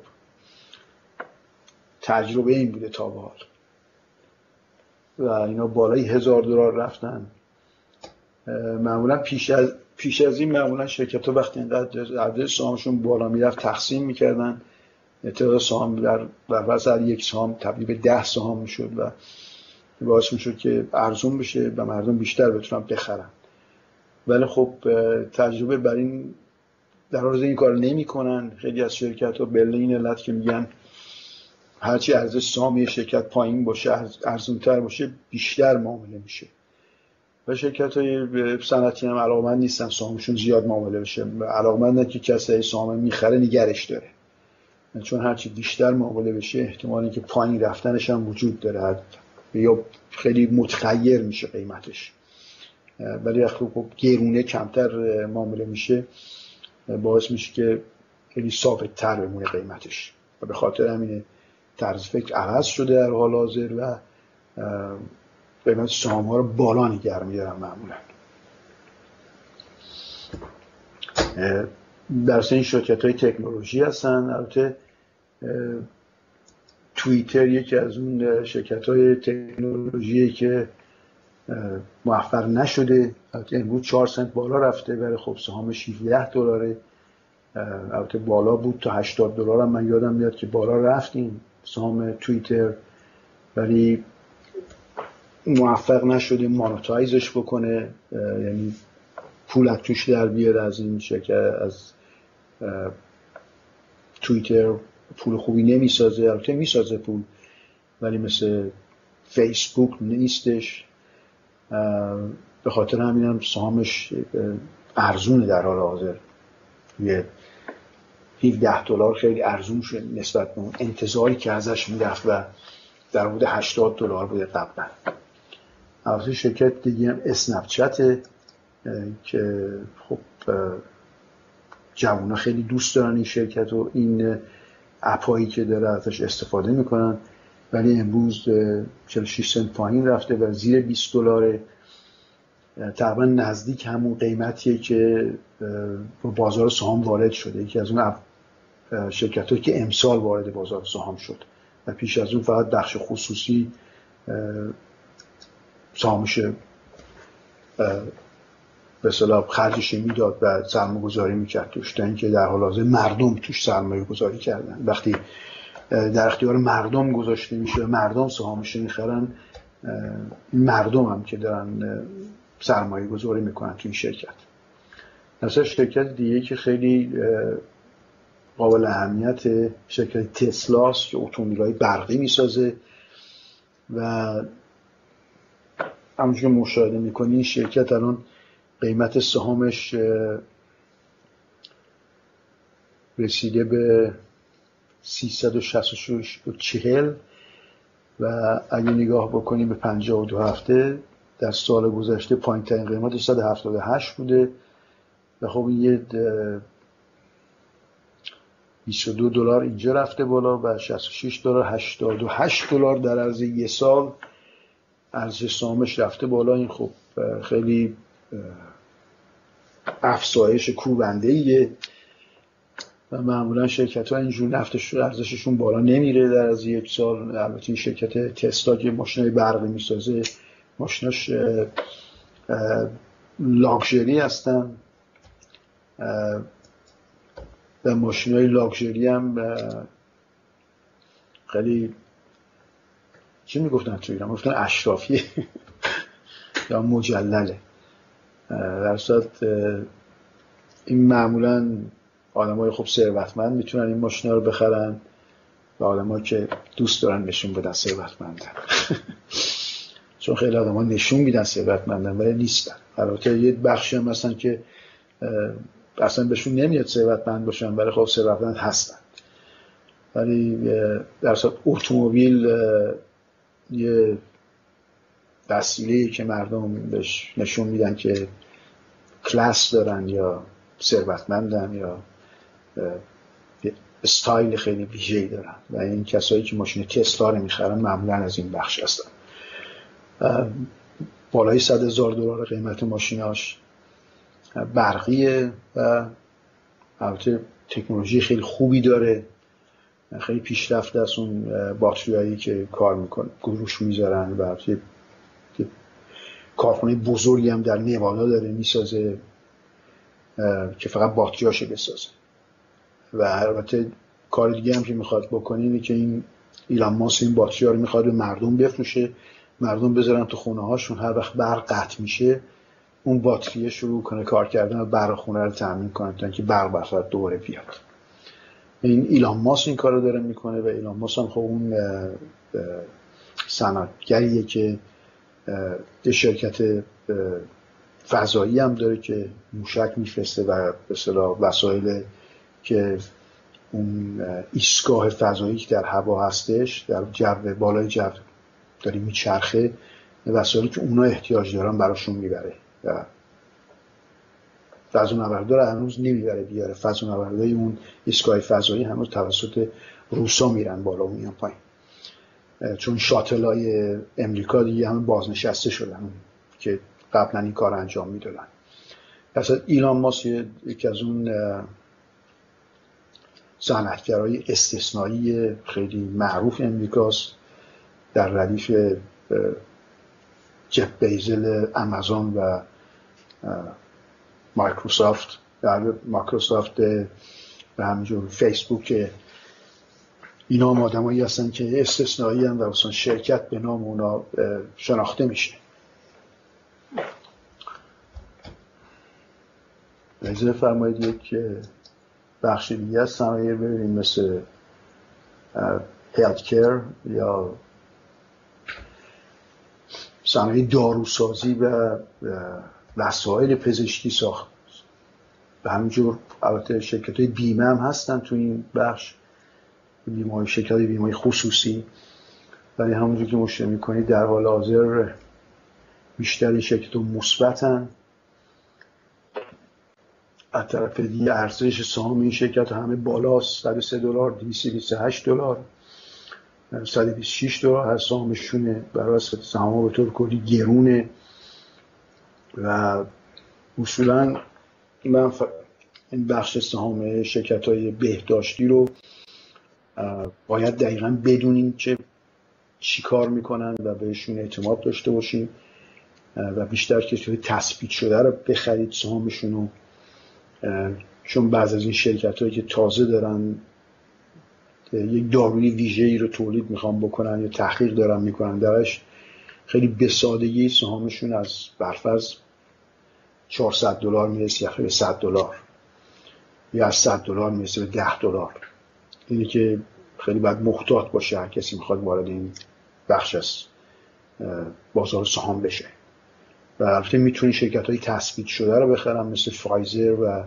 تجربه این بوده تا به حال و اینا بالای $1000 رفتن. معمولا پیش از این معمولا شرکت‌ها وقتی اینقدر عدد سهامشون بالا میرفت تقسیم میکردن، تعداد سهام در وضع هر یک سهام تبدیل به 10 سهام میشد و باعث میشد که ارزون بشه و مردم بیشتر بتونن بخرن. ولی خب تجربه بر این در حال این کار نمی‌کنن. خیلی از شرکت‌ها به این علت که میگن هرچی ارزش سهام یک شرکت پایین باشه، ارزان‌تر باشه، بیشتر معامله میشه. و شرکت‌های صنعتی هم علاقه‌مند نیستن سهامشون زیاد معامله بشه، علاقه‌مندن که کسی سهام میخره نگرش داره، چون هرچی بیشتر معامله بشه احتمال اینکه پایین رفتنش هم وجود داره یا خیلی متغیر میشه قیمتش. ولی وقتی خب گرونه کمتر معامله میشه باعث میشه که خیلی ثابت‌تر بمونه قیمتش و به خاطر همین طرز فکر عوض شده در حال حاضر و قیمت سهام‌ها رو بالا نگه می‌دارن معمولا. در این شرکت‌های تکنولوژی هستن. البته توییتر یکی از اون شرکت‌های تکنولوژیه که موفق نشده. البته امروز 4 سنت بالا رفته، ولی خب سهامش $17. البته بالا بود تا $80 هم من یادم میاد که بالا رفتیم سهام توییتر، ولی موفق نشده مانوتایزش بکنه، یعنی پول از توش در بیاره. از این شرکت از توییتر پول خوبی نمیسازه، البته میسازه پول، ولی مثل فیسبوک نیستش. به خاطر همینم سهامش ارزونه در حال حاضر، یه $17 خیلی ارزون شد نسبت به اون انتظاری که ازش میرفت و در حدود $80 بوده قبلا. البته شرکت دیگه هم اسنپ چت که خب جوونا خیلی دوست دارن این شرکت و این اپایی که داره ازش استفاده میکنن، ولی امروز 46 سنت پایین رفته و زیر $20، تقریبا نزدیک همون قیمتیه که بازار سهام وارد شده. یکی از اون شرکت‌هایی که امسال وارد بازار سهام شد و پیش از اون فقط بخش خصوصی سهامش به اصطلاح خرجش میداد و سرمایه‌گذاری میکرد توش، تا اینکه در حال حاضر مردم توش سرمایه‌گذاری کردن. وقتی در اختیار مردم گذاشته میشه، مردم سهامش میخرن، مردم هم که دارن سرمایه‌گذاری میکنن توی این شرکت. مثلا شرکت دیگه که خیلی قابل اهمیت شرکت تسلاست که اتومبیل‌های برقی میسازه و همونجور که مشاهده میکنی این شرکت الان قیمت سهامش رسیده به 366.40 و اگه نگاه بکنیم به 52 هفته در سال گذشته پایین‌ترین قیمتش 178 بوده و خب این یه $22 اینجا رفته بالا و $66 $88 در عرض یه سال ارزش سهامش رفته بالا. این خب خیلی افزایش کوبنده‌ایه و معمولا شرکت‌ها اینجور نفتش ارزششون بالا نمیره در از یک سال. البته این شرکت تسلا که ماشینای برقی میسازه ماشیناش لاکچری هستن و ماشینای لاکچری هم خیلی چی میگفتن تو ایران؟ گفتن اشرافیه یا مجلله. در صورت این معمولا آدمای خوب ثروتمند میتونن این ماشینا رو بخرن و آدمایی که دوست دارن نشون بدن ثروتمندن چون خیلی آدما نشون میدن ثروتمندن ولی نیستن. البته یه بخشی هم هستن که اصلا بهشون نمیاد ثروتمند باشن ولی خب ثروتمند هستن. ولی در صورت اتومبیل یه وسیله‌ای که مردم بهش نشون میدن که کلاس دارن یا ثروتمندن یا استایل خیلی ویژه‌ای دارن و این کسایی که ماشین تسلا رو میخرن معمولا از این بخش هستن. بالای $100,000 قیمت ماشیناش برقیه و البته تکنولوژی خیلی خوبی داره، خیلی پیشرفته از اون باتریایی که کار میکنه گروش میذارن و کارخونه بزرگی هم در نوادا داره میسازه که فقط باتریاشو بسازه. و البته کار دیگه هم که میخواد بکنه اینه که این ایلان ماسک این باتری‌ها رو میخواد به مردم بفروشه، مردم بذارن تو خونه هاشون، هر وقت برق قطع میشه اون باتریه شروع کنه کار کردن و برق خونه رو تامین کنه تا اینکه برق بخواد دوباره بیاد. این ایلان ماسک این کارو داره میکنه و ایلان ماسک هم خب اون صنعتگریه که یه شرکت فضایی هم داره که موشک میفرسته و به اصطلاح وسایل که اون ایستگاه فضایی که در هوا هستش در جو بالای جو داره میچرخه، وسایلی که اونا احتیاج دارن براشون میبره و فضانوردها هنوز نمیبره بیاره. فضانوردهای اون ایستگاه فضایی هنوز توسط روسا میرن بالا و میان پایین چون شاتل‌های امریکا دیگه همه بازنشسته شدن که قبلا این کار انجام میدادن. اصلا ایلان ماسک یکی از اون صنعتگرای استثنایی خیلی معروف امریکاست، در ردیف جف بیزل آمازون و مایکروسافت و همینجور فیسبوک. اینا هم آدمایی هستن که استثنایی هم و اصلا شرکت به نام اونا شناخته میشه. اجازه فرمایید یک بخش دیگه از صنایع ببینیم مثل هلت کیر یا صنایع داروسازی و وسایل پزشکی ساخت و همینجور البته شرکت‌های بیمه هم هستن تو این بخش، شرکت بیمه خصوصی. ولی همونجور که مشاهده می‌کنید در حال حاضر بیشتر این شرکت‌ها مثبتن. از طرف دیگه ارزش سهام این شرکت همه بالاست، $103 $228 $126 هر سهامشونه. برای سهام به طور کلی گرونه و اصولا من این بخش سهام شرکت‌های بهداشتی رو باید دقیقاً بدونیم که چی کار میکنن و بهشون اعتماد داشته باشیم و بیشتر که تثبیت شده رو بخرید سهامشون رو، چون بعض از این شرکت‌هایی که تازه دارن یک داروی ویژه‌ای رو تولید میخوان بکنن یا تحقیق دارن میکنن درش، خیلی به سادگی سهامشون از برفرض $400 میرسه به $100 یا از $100 میرسه به $10. اینه که خیلی باید محتاط باشه هر کسی میخواد وارد این بخش از بازار سهام بشه. و البته میتونی شرکت‌های تثبیت شده رو بخرن مثل فایزر و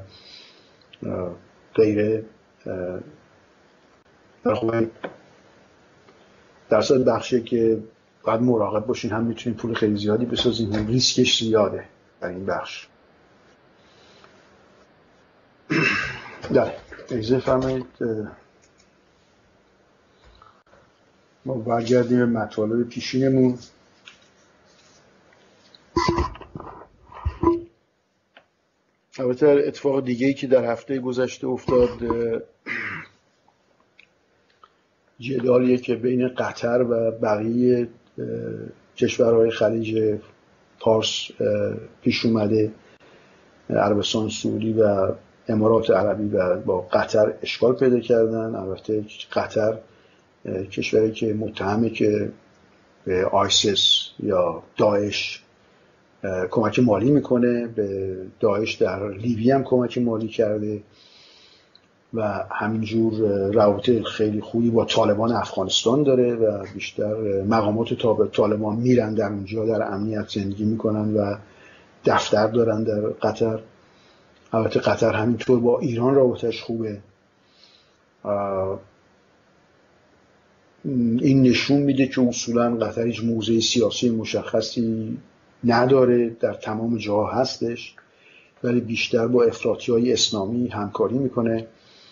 غیره. در صورت بخشی که باید مراقب باشین، هم میتونین پول خیلی زیادی بسازین، هم ریسکش زیاده در این بخش. داره اجازه فرمایید ما برگردیم به مطالب پیشینمون. البته اتفاق دیگه‌ای که در هفته گذشته افتاد جدالیه که بین قطر و بقیه کشورهای خلیج پارس پیش اومده. عربستان سعودی و امارات عربی و با قطر اشکال پیدا کردن. البته قطر کشوری که متهمه که به آیسیس یا داعش کمک مالی میکنه، به داعش در لیبی هم کمک مالی کرده و همینجور روابط خیلی خوبی با طالبان افغانستان داره و بیشتر مقامات تابع طالبان میرن در اونجا، در امنیت زندگی میکنن و دفتر دارن در قطر. البته قطر همینطور با ایران رابطش خوبه. این نشون میده که اصولا قطر هیچ موضع سیاسی مشخصی نداره، در تمام جاها هستش ولی بیشتر با افراطی‌های اسلامی همکاری میکنه.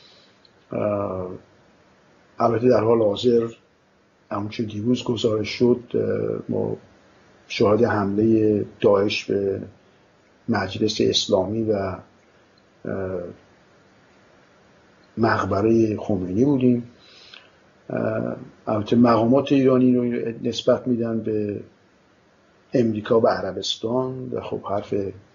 البته در حال حاضر همونچه دیروز گزارش شد ما شاهد حمله داعش به مجلس اسلامی و مقبره خمینی بودیم. البته مقامات ایرانی رو نسبت میدن به امریکا و عربستان و خب حرف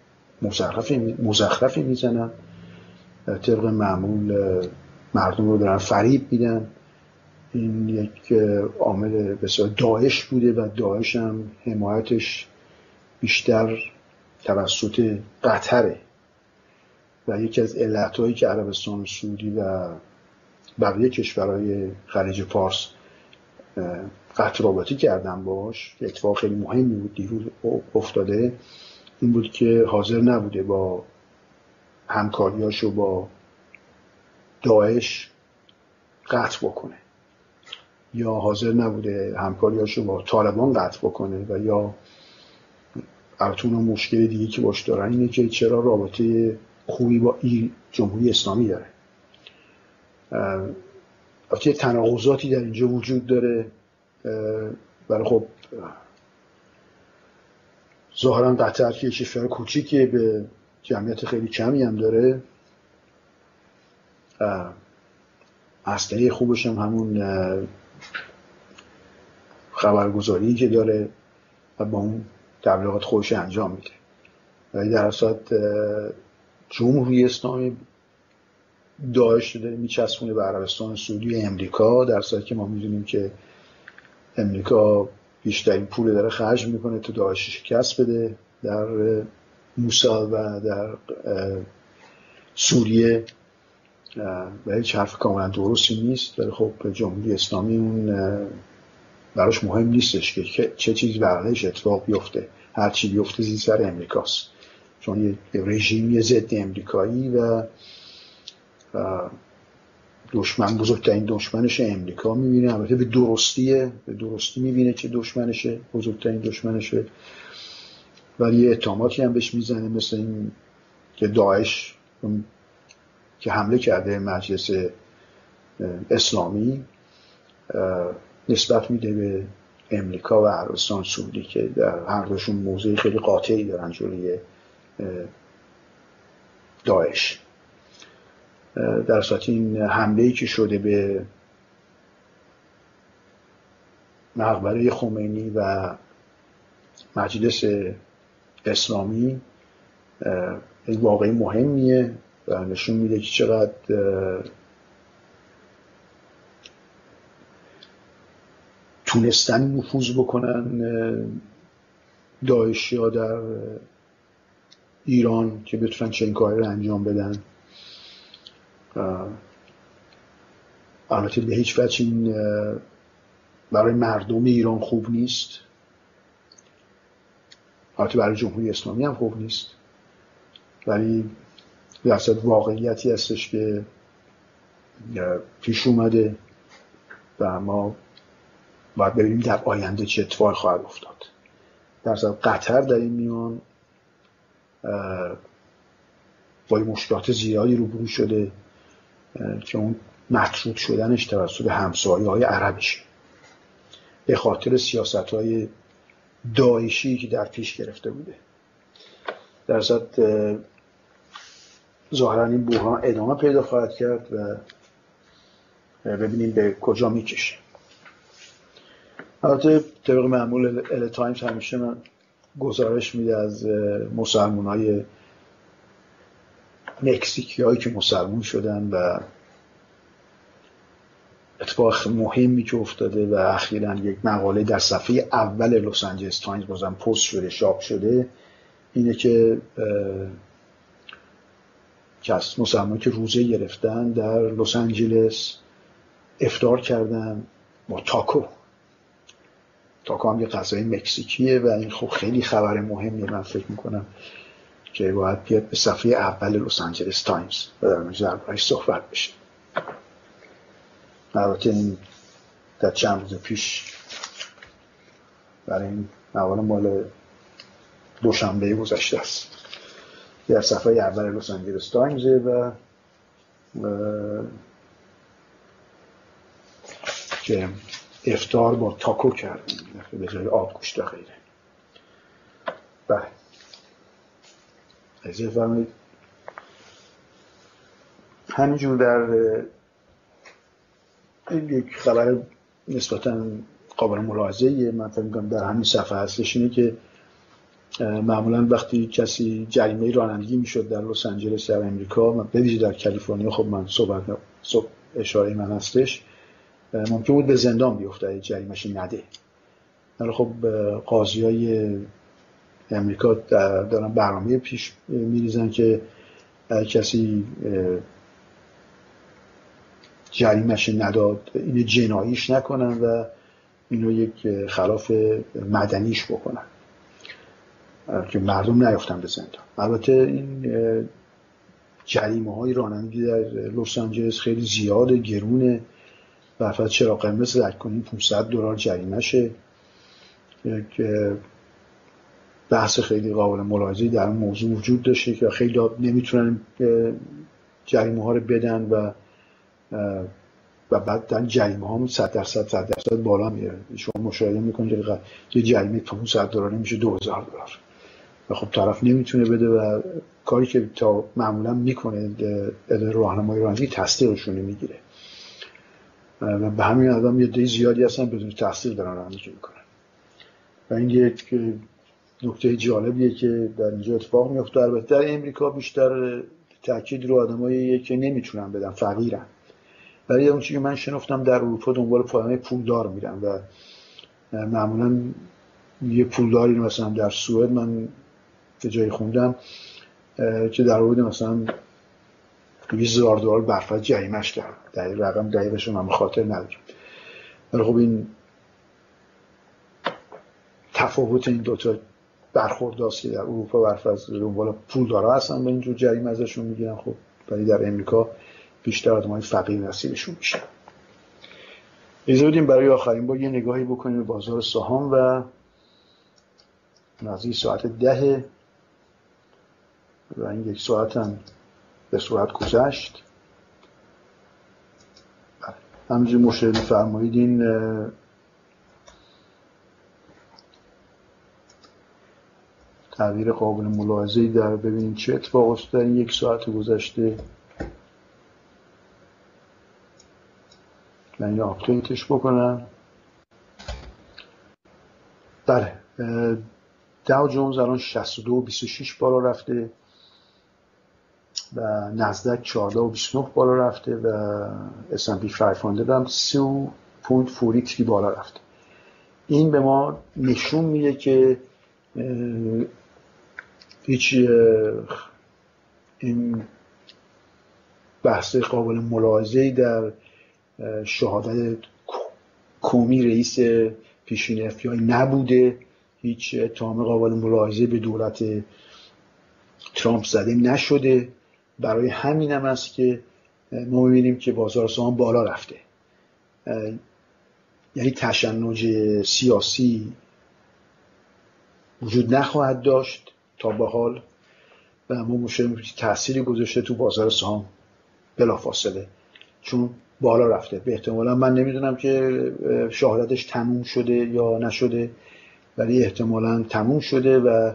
مزخرفی میزنن، طبق معمول مردم رو دارن فریب میدن. این یک عامل بسیار داعش بوده و داعش هم حمایتش بیشتر توسط قطره و یکی از علتهایی که عربستان سعودی و بقیه کشورهای خلیج پارس قطع رابطه کردن باش، اتفاق خیلی مهمی بود دیروز افتاده، این بود که حاضر نبوده با همکاریاشو با داعش قطع بکنه یا حاضر نبوده همکاریاشو با طالبان قطع بکنه و یا البته اون مشکل دیگه که باش دارن اینه که چرا رابطه خوبی با جمهوری اسلامی داره. البته تناقضاتی در اینجا وجود داره ولی خب ظاهرا قطر که کشور کوچیکه به جمعیت خیلی کمی هم داره، اصلی خوبش هم همون خبرگزاری که داره و با اون تبلیغات خودش انجام میده. ولی در اصل جمهوری اسلامی داعش داره میچسبونه به عربستان سعودی و امریکا، در صورتی که ما میدونیم که امریکا بیشترین پول داره خرج میکنه تا داعش شکست بده در موسال و در سوریه و هیچ حرف کاملا درستی نیست. ولی خب جمهوری اسلامی اون براش مهم نیستش که چه چیزی برایش اتفاق بیفته، هر چی بیفته زیر سر امریکاست، چون یه رژیمی ضد امریکایی و دشمن، بزرگترین دشمنش امریکا میبینه. البته به درستی میبینه که دشمنشه، بزرگترین دشمنشه، ولی یه اتهاماتی هم بهش میزنه مثل این که داعش که حمله کرده مجلس اسلامی نسبت میده به امریکا و عربستان سعودی که در هر دوشون موضع خیلی قاطعی دارن جلوی داعش. در صورت این حمله‌ای که شده به مقبره خمینی و مجلس اسلامی یک واقعی مهمیه و نشون میده که چقدر تونستن نفوذ بکنن داعشی‌ها در ایران که بتونن چنین کاری رو انجام بدن. البته به هیچ وجه این برای مردم ایران خوب نیست، البته برای جمهوری اسلامی هم خوب نیست، ولی در اصل واقعیتی هستش که پیش اومده و ما باید ببینیم در آینده چه اتفاقی خواهد افتاد. در ضمن قطر در این میان با مشکلات زیادی روبرو شده که اون مطرود شدنش توسط همسایه‌های عربشه به خاطر سیاست‌های داعشی که در پیش گرفته بوده. در ضمن ظاهراً این بحران ادامه پیدا خواهد کرد و ببینیم به کجا میکشه. البته طبق معمول ال تایمز همیشه من گزارش میده از مسلمان‌های مکزیکیایی که مسلمان شدن و اتفاق مهمی که افتاده و اخیراً یک مقاله در صفحه اول لس آنجلس تایمز بازم پست شده، چاپ شده، اینه که مسلمانی که روزه گرفتن در لس آنجلس افطار کردن با تاکو هم یه غذای مکزیکیه و این خب خیلی خبر مهمیه. من فکر میکنم که باید بیاد به صفحه اول لس آنجلس تایمز و در اونجا درباره‌اش صحبت بشه. البته این در چند روز پیش برای این مقاله مال دوشنبه گذشته است در صفحه اول لس آنجلس تایمز و که افطار با تاکو کردن به جای آب گوشت و غیره. بله اجازه فرمایید همینجور در این یک خبر نسبتاً قابل ملاحظه‌ایه، من فکر می‌کنم در همین صفحه هستش، اینه که معمولاً وقتی کسی جریمه رانندگی میشد در لس آنجلس در امریکا، به ویژه در کالیفرنیا، خب من اشاره من هستش، ممکن بود به زندان بیفته اگه جریمه‌اش نده. ولی خب قاضیای امریکا دارن برنامه پیش میریزن که کسی جریمه‌اش نداد اینو جناییش نکنن و اینو یک خلاف مدنیش بکنن که مردم نیفتن به زندان. البته این جریمه‌های رانندگی در لس آنجلس خیلی زیاده، گرونه. برفت چراغ قرمز رد کنیم $500 جریمه‌شه. یک بحث خیلی قابل ملاحظه‌ای در این موضوع وجود داشته که خیلی نمیتونن جریمه ها رو بدن و بعد در جریمه ها 100% بالا میره. شما مشاهده میکنید که یه جریمه $500 میشه $2000 و خب طرف نمیتونه بده و کاری که تا معمولا میکنه اداره راهنمایی رانندگی تصدیقشون میگیره و به همین آدم یه عده زیادی هستن بدون تصدیق دارن رانندگی میکنن و این یک نکته جالبیه که در اینجا اتفاق میفته. البته در امریکا بیشتر تاکید رو آدماییه که نمیتونن بدن، فقیرن. ولی اون چیزی که من شنفتم در اروپا دنبال پایانه پولدار میرن و معمولا یه پولداری مثلا در سوئد من که جایی خوندم که در حدود مثلا $20,000 برفت جریمه‌اش کرد. در رقم دقیقش رو من خاطر ندارم. ولی خب این تفاوت این دوتا برخورداست که در اروپا برفت دنبال پولدارا هستن به اینجور جریمه ازشون میگیرن، خب ولی در امریکا بیشتر آدمای فقیر نصیبشون میشه. اجازه بدیم برای آخرین بار یه نگاهی بکنیم به بازار سهام و نزدیک ساعت 10 و این یک ساعت هم به صورت گذشت. همینجور مشاهده فرمایید این تغییر قابل ملاحظه‌ای در ببینیم چه اتفاق افتاد در این یک ساعت گذشته. من اینو آپدیتش بکنم. بله داو جونز الان 62.26 بالا رفته و نزدک 14.29 بالا رفته و S&P 500 هم 3.43 بالا رفته. این به ما نشون میده که هیچ این بحث قابل ملاحظه‌ای در شهادت کومی رئیس پیشین FBI نبوده. هیچ اتهام قابل ملاحظه به دولت ترامپ زده نشده. برای همین هم است که ما می‌بینیم که بازار سهام بالا رفته. یعنی تشنج سیاسی وجود نخواهد داشت تا به حال و ما مشاهده تأثیری گذاشته تو بازار سهام بلافاصله، چون بالا رفته. به احتمالا من نمیدونم که شهادتش تموم شده یا نشده، ولی احتمالا تموم شده و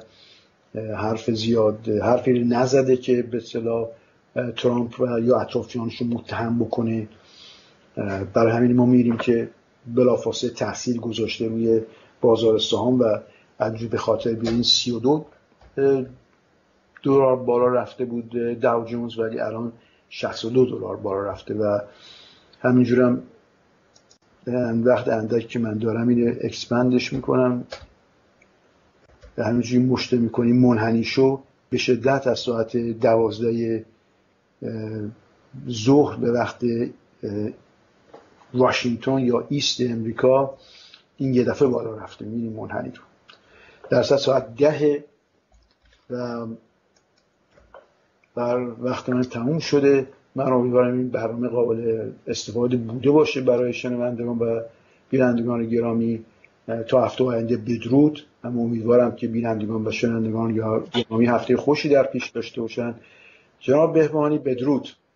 حرفی نزده که به اصطلاح ترامپ و یا اطرافیانش رو متهم بکنه. برای همین ما میریم که بلافاصله تاثیر گذاشته روی بازار سهام و عجیب به خاطر بیاین 32 دلار بالا رفته بود داو جونز، ولی الان 62 دلار بالا رفته و همینجورم وقت اندک که من دارم اینو اکسپندش میکنم و همینجوری مشته میکنیم منحنی شو به شدت از ساعت 12 ظهر به وقت واشنگتن یا ایست امریکا این یه دفعه بالا رفته، میبینیم منحنی رو در ساعت 10 و بر وقت من تموم شده. من امیدوارم این برنامه قابل استفاده بوده باشه برای شنوندگان و بینندگان گرامی. تا هفته آینده بدرود. من امیدوارم که بینندگان و شنوندگان گرامی هفته خوشی در پیش داشته باشن. جناب بهبانی بدرود.